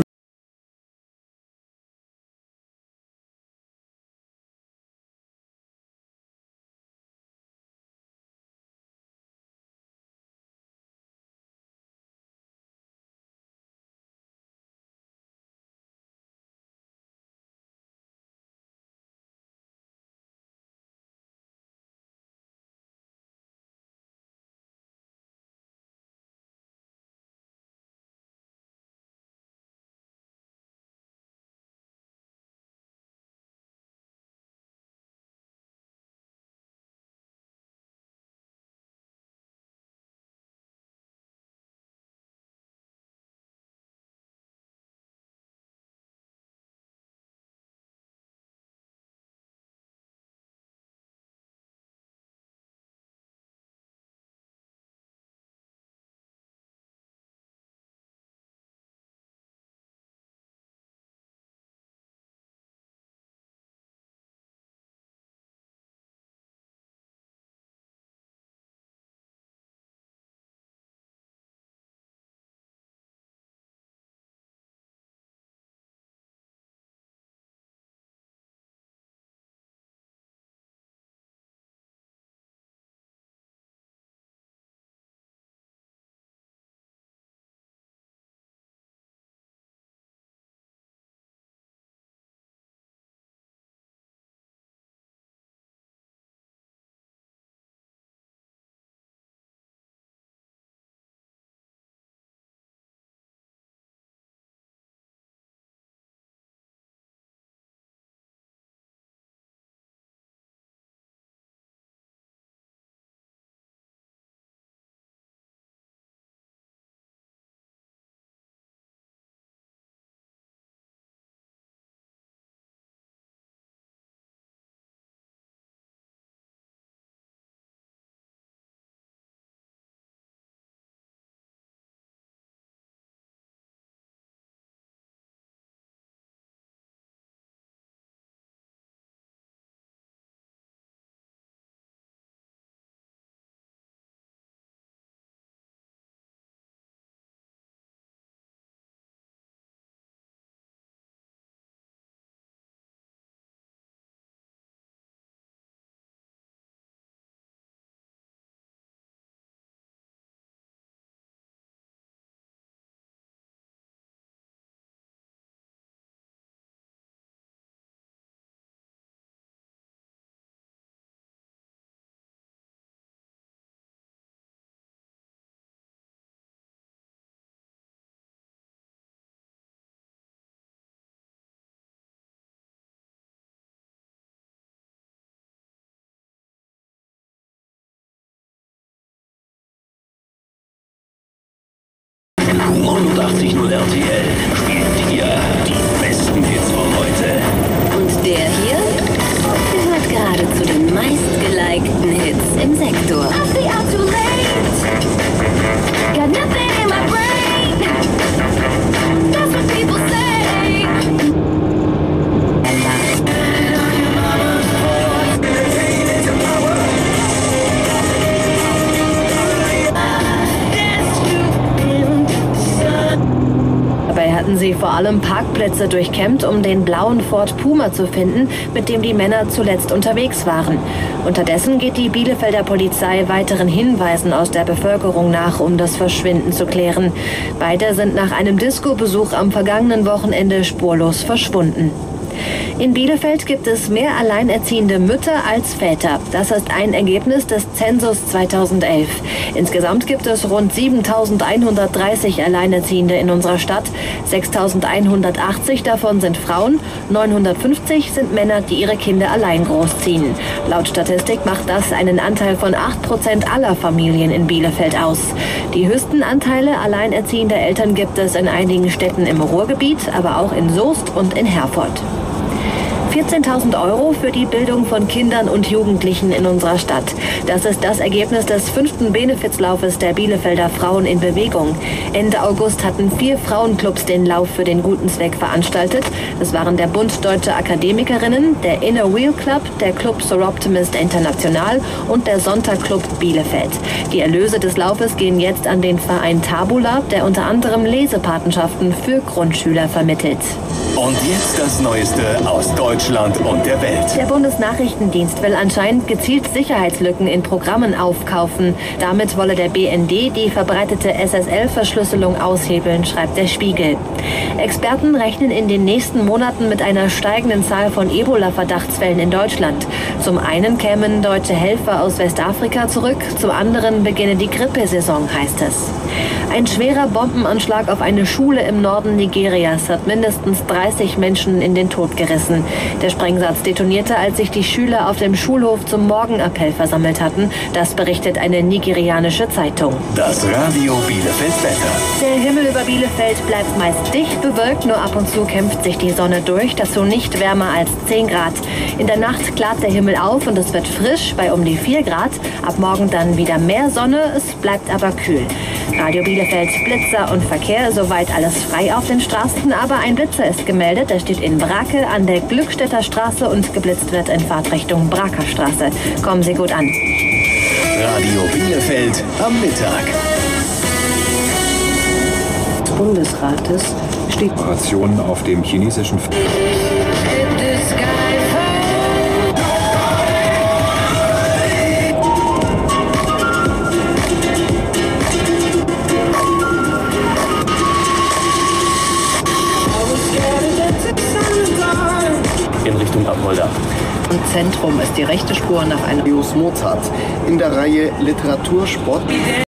89.0 RTL spielt hier die besten Hits von heute. Und der hier gehört gerade zu den meistgelikten Hits im Sektor. Got nothing in my brain. That's what people say. Dabei hatten sie vor allem Parkplätze durchkämmt, um den blauen Ford Puma zu finden, mit dem die Männer zuletzt unterwegs waren. Unterdessen geht die Bielefelder Polizei weiteren Hinweisen aus der Bevölkerung nach, um das Verschwinden zu klären. Beide sind nach einem Disco-Besuch am vergangenen Wochenende spurlos verschwunden. In Bielefeld gibt es mehr alleinerziehende Mütter als Väter. Das ist ein Ergebnis des Zensus 2011. Insgesamt gibt es rund 7.130 Alleinerziehende in unserer Stadt. 6.180 davon sind Frauen, 950 sind Männer, die ihre Kinder allein großziehen. Laut Statistik macht das einen Anteil von 8% aller Familien in Bielefeld aus. Die höchsten Anteile alleinerziehender Eltern gibt es in einigen Städten im Ruhrgebiet, aber auch in Soest und in Herford. 14.000 € für die Bildung von Kindern und Jugendlichen in unserer Stadt. Das ist das Ergebnis des 5. Benefizlaufes der Bielefelder Frauen in Bewegung. Ende August hatten 4 Frauenclubs den Lauf für den guten Zweck veranstaltet. Es waren der Bund Deutscher Akademikerinnen, der Inner Wheel Club, der Club Soroptimist International und der Sonntagclub Bielefeld. Die Erlöse des Laufes gehen jetzt an den Verein Tabula, der unter anderem Lesepatenschaften für Grundschüler vermittelt. Und jetzt das Neueste aus Deutschland und der Welt. Der Bundesnachrichtendienst will anscheinend gezielt Sicherheitslücken in Programmen aufkaufen. Damit wolle der BND die verbreitete SSL-Verschlüsselung aushebeln, schreibt der Spiegel. Experten rechnen in den nächsten Monaten mit einer steigenden Zahl von Ebola-Verdachtsfällen in Deutschland. Zum einen kämen deutsche Helfer aus Westafrika zurück, zum anderen beginne die Grippesaison, heißt es. Ein schwerer Bombenanschlag auf eine Schule im Norden Nigerias hat mindestens 30 Menschen in den Tod gerissen. Der Sprengsatz detonierte, als sich die Schüler auf dem Schulhof zum Morgenappell versammelt hatten. Das berichtet eine nigerianische Zeitung. Das Radio Bielefeld Wetter. Der Himmel über Bielefeld bleibt meist dicht bewölkt, nur ab und zu kämpft sich die Sonne durch, dazu nicht wärmer als 10 Grad. In der Nacht klart der Himmel auf und es wird frisch bei um die 4 Grad. Ab morgen dann wieder mehr Sonne, es bleibt aber kühl. Radio Bielefeld, Blitzer und Verkehr, soweit alles frei auf den Straßen, aber ein Blitzer ist gemeldet, der steht in Brake an der Glückstädter Straße und geblitzt wird in Fahrtrichtung Braker Straße. Kommen Sie gut an. Radio Bielefeld am Mittag. Bundesrates steht Operationen auf dem chinesischen in Richtung Apolda. Im Zentrum ist die rechte Spur nach einem Mozart in der Reihe Literatursport.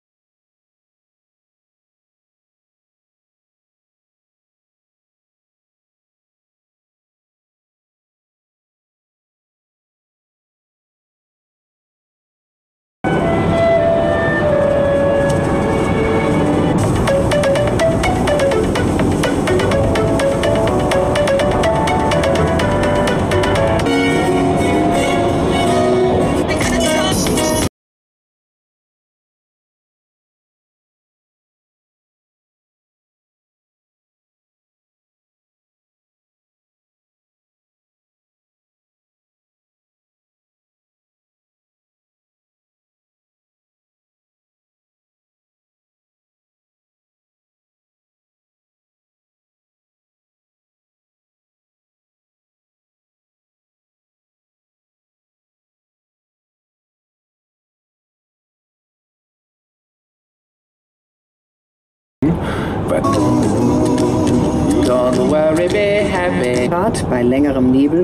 Don't worry, be happy. Grad bei längerem Nebel.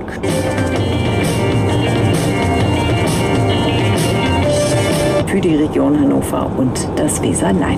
Für die Region Hannover und das Weserland.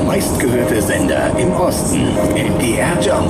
meistgehörte Sender im Osten. MDR Jump.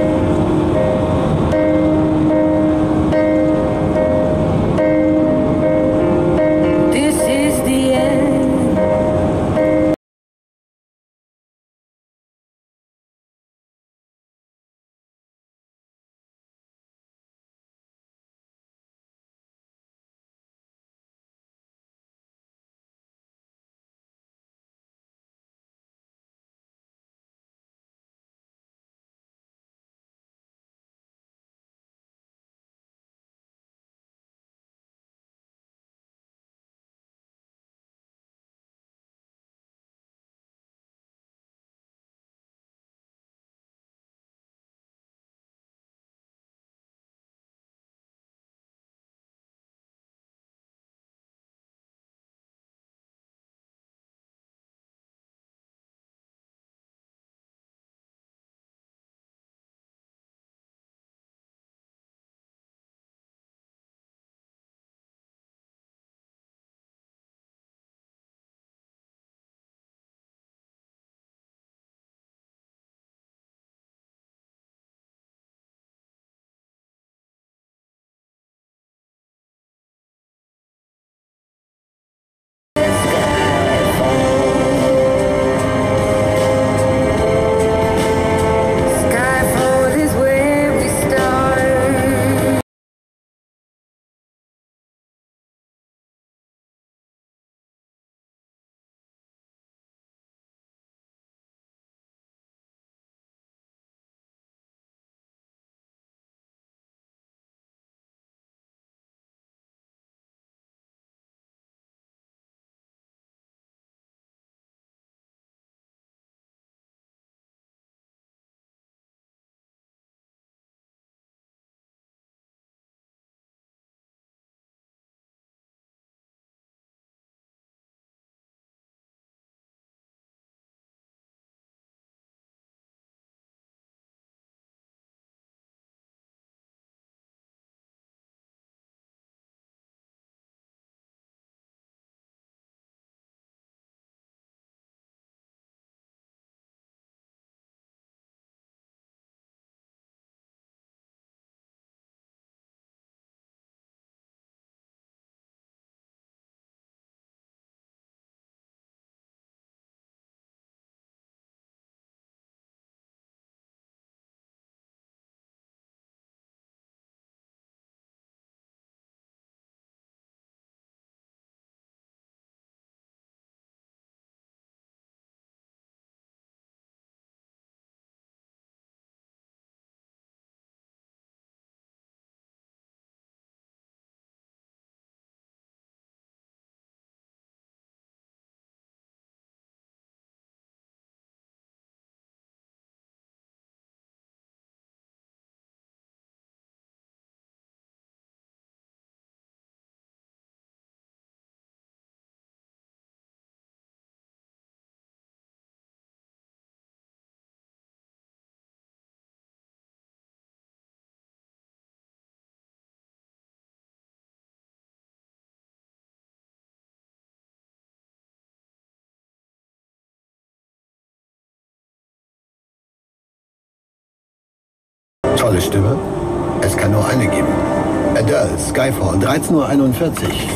Tolle Stimme. Es kann nur eine geben. Adele, Skyfall, 13:41 Uhr.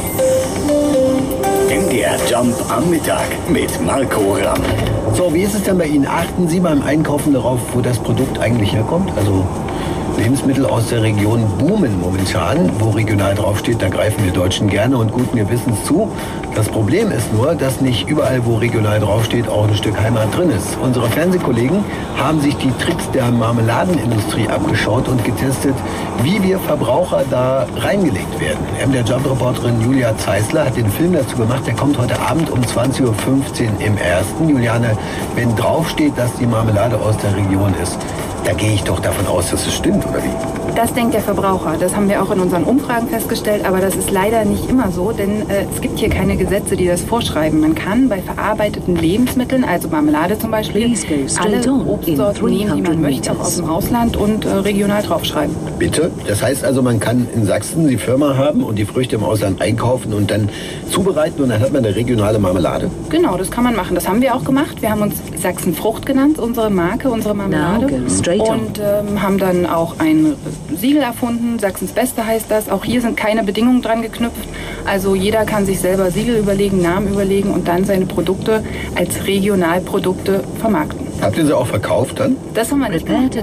MDR Jump am Mittag mit Marco Ramm. So, wie ist es denn bei Ihnen? Achten Sie beim Einkaufen darauf, wo das Produkt eigentlich herkommt? Also Lebensmittel aus der Region boomen momentan. Wo regional draufsteht, da greifen wir Deutschen gerne und guten Gewissens zu. Das Problem ist nur, dass nicht überall, wo regional draufsteht, auch ein Stück Heimat drin ist. Unsere Fernsehkollegen haben sich die Tricks der Marmeladenindustrie abgeschaut und getestet, wie wir Verbraucher da reingelegt werden. MDR Jump-Reporterin Julia Zeisler hat den Film dazu gemacht. Der kommt heute Abend um 20:15 Uhr im Ersten. Juliane, wenn draufsteht, dass die Marmelade aus der Region ist, da gehe ich doch davon aus, dass es stimmt. sind, oder wie? Das denkt der Verbraucher. Das haben wir auch in unseren Umfragen festgestellt, aber das ist leider nicht immer so, denn es gibt hier keine Gesetze, die das vorschreiben. Man kann bei verarbeiteten Lebensmitteln, also Marmelade zum Beispiel, alle Obstsorten nehmen, die man möchte, auch aus dem Ausland und regional draufschreiben. Bitte? Das heißt also, man kann in Sachsen die Firma haben und die Früchte im Ausland einkaufen und dann zubereiten und dann hat man eine regionale Marmelade? Genau, das kann man machen. Das haben wir auch gemacht. Wir haben uns Sachsenfrucht genannt, unsere Marke, unsere Marmelade. Und haben dann auch ein Siegel erfunden. Sachsens Beste heißt das. Auch hier sind keine Bedingungen dran geknüpft. Also jeder kann sich selber Siegel überlegen, Namen überlegen und dann seine Produkte als Regionalprodukte vermarkten. Habt ihr sie auch verkauft dann? Das haben wir nicht gemacht.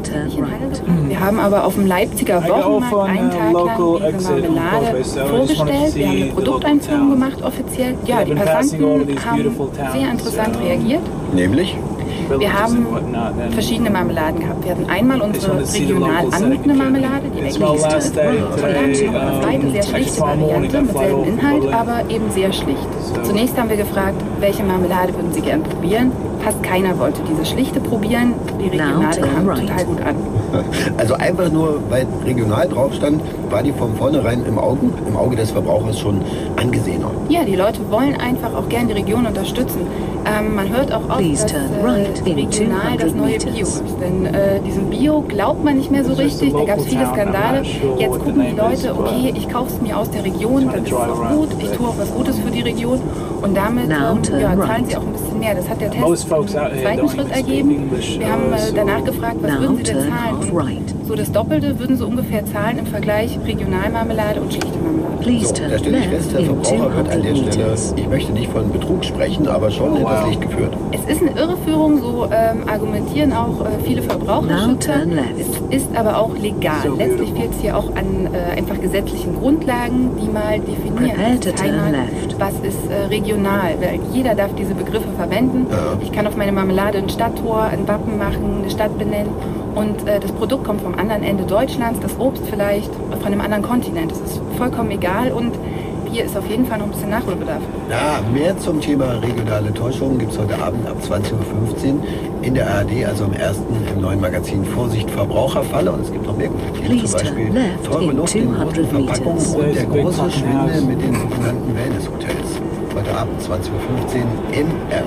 Wir haben aber auf dem Leipziger Wochenmarkt einen Tag lang diese Marmelade vorgestellt. Wir haben eine Produkteinführung gemacht offiziell. Ja, die Passanten haben sehr interessant reagiert. Nämlich? Wir haben verschiedene Marmeladen gehabt. Wir hatten einmal unsere regional anmutende Marmelade, die Eckliste. Und dann eine zweite, sehr schlichte Variante mit selben Inhalt, aber eben sehr schlicht. Zunächst haben wir gefragt, welche Marmelade würden Sie gern probieren? Fast keiner wollte diese schlichte probieren. Die regionale kam total gut an. Also einfach nur, weil regional drauf stand, war die von vornherein im Auge des Verbrauchers schon angesehener. Ja, die Leute wollen einfach auch gern die Region unterstützen. Man hört auch oft, dass regional das neue Bio ist. Denn diesem Bio glaubt man nicht mehr so richtig. Da gab es viele Skandale. Jetzt gucken die Leute, okay, ich kaufe es mir aus der Region, dann ist es auch gut. Ich tue auch was Gutes für die Region. Und damit zahlen sie auch ein bisschen mehr. Das hat der Test im zweiten Schritt ergeben. Wir haben danach gefragt, was würden Sie denn zahlen? Und so das Doppelte würden Sie ungefähr zahlen im Vergleich Regionalmarmelade und schlichte Marmelade. So, da stelle ich fest, der Verbraucher wird an der Stelle, ich möchte nicht von Betrug sprechen, aber schon hinters Licht geführt. Es ist eine Irreführung, so argumentieren auch viele Verbraucherschützer. Es ist aber auch legal. Letztlich fehlt es hier auch an einfach gesetzlichen Grundlagen, die mal definieren, was ist Heimat, was ist regional. Weil jeder darf diese Begriffe verwenden. Ja. Ich kann auf meine Marmelade ein Stadttor, ein Wappen machen, eine Stadt benennen. Und das Produkt kommt vom anderen Ende Deutschlands, das Obst vielleicht von einem anderen Kontinent. Das ist vollkommen egal und hier ist auf jeden Fall noch ein bisschen Nachholbedarf. Ja, mehr zum Thema regionale Täuschungen gibt es heute Abend ab 20:15 Uhr in der ARD, also am 1. im neuen Magazin Vorsicht Verbraucherfalle. Und es gibt noch mehr gute Themen, zum Beispiel teure Luft in großen Verpackungen und der große Schwindel mit den sogenannten Wellnesshotels. Heute Abend 20:15 Uhr im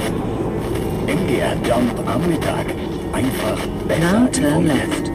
MDR Jump am Mittag. Einfach besser informiert.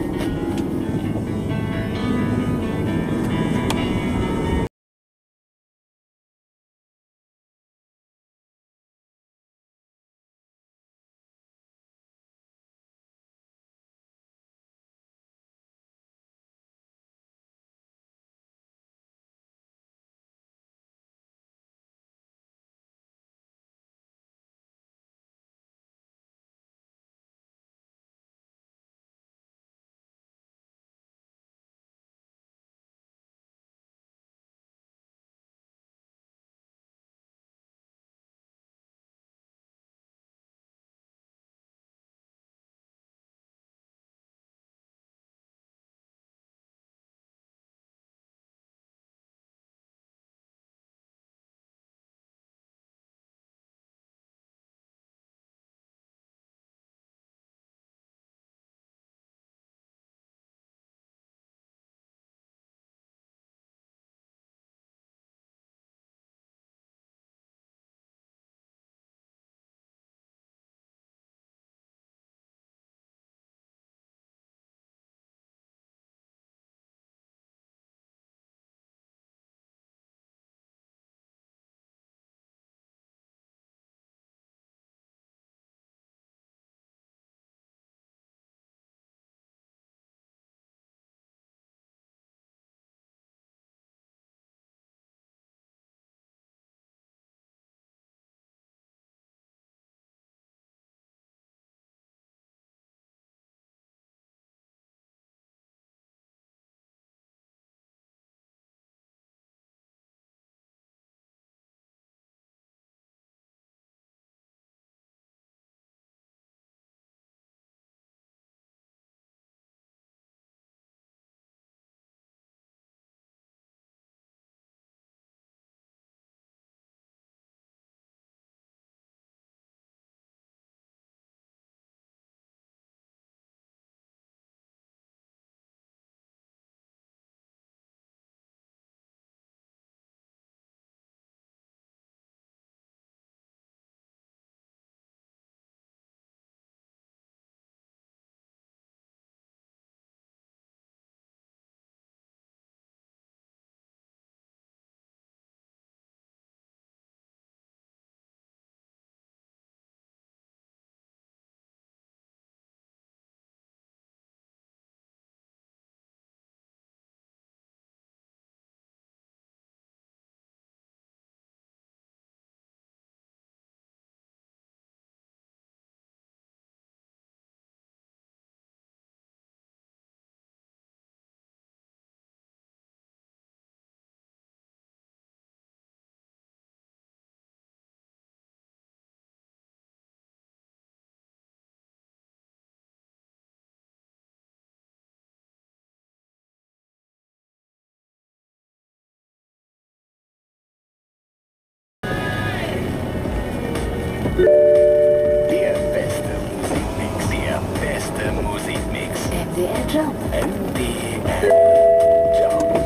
beste Musikmix. MDR Job. MDR Job.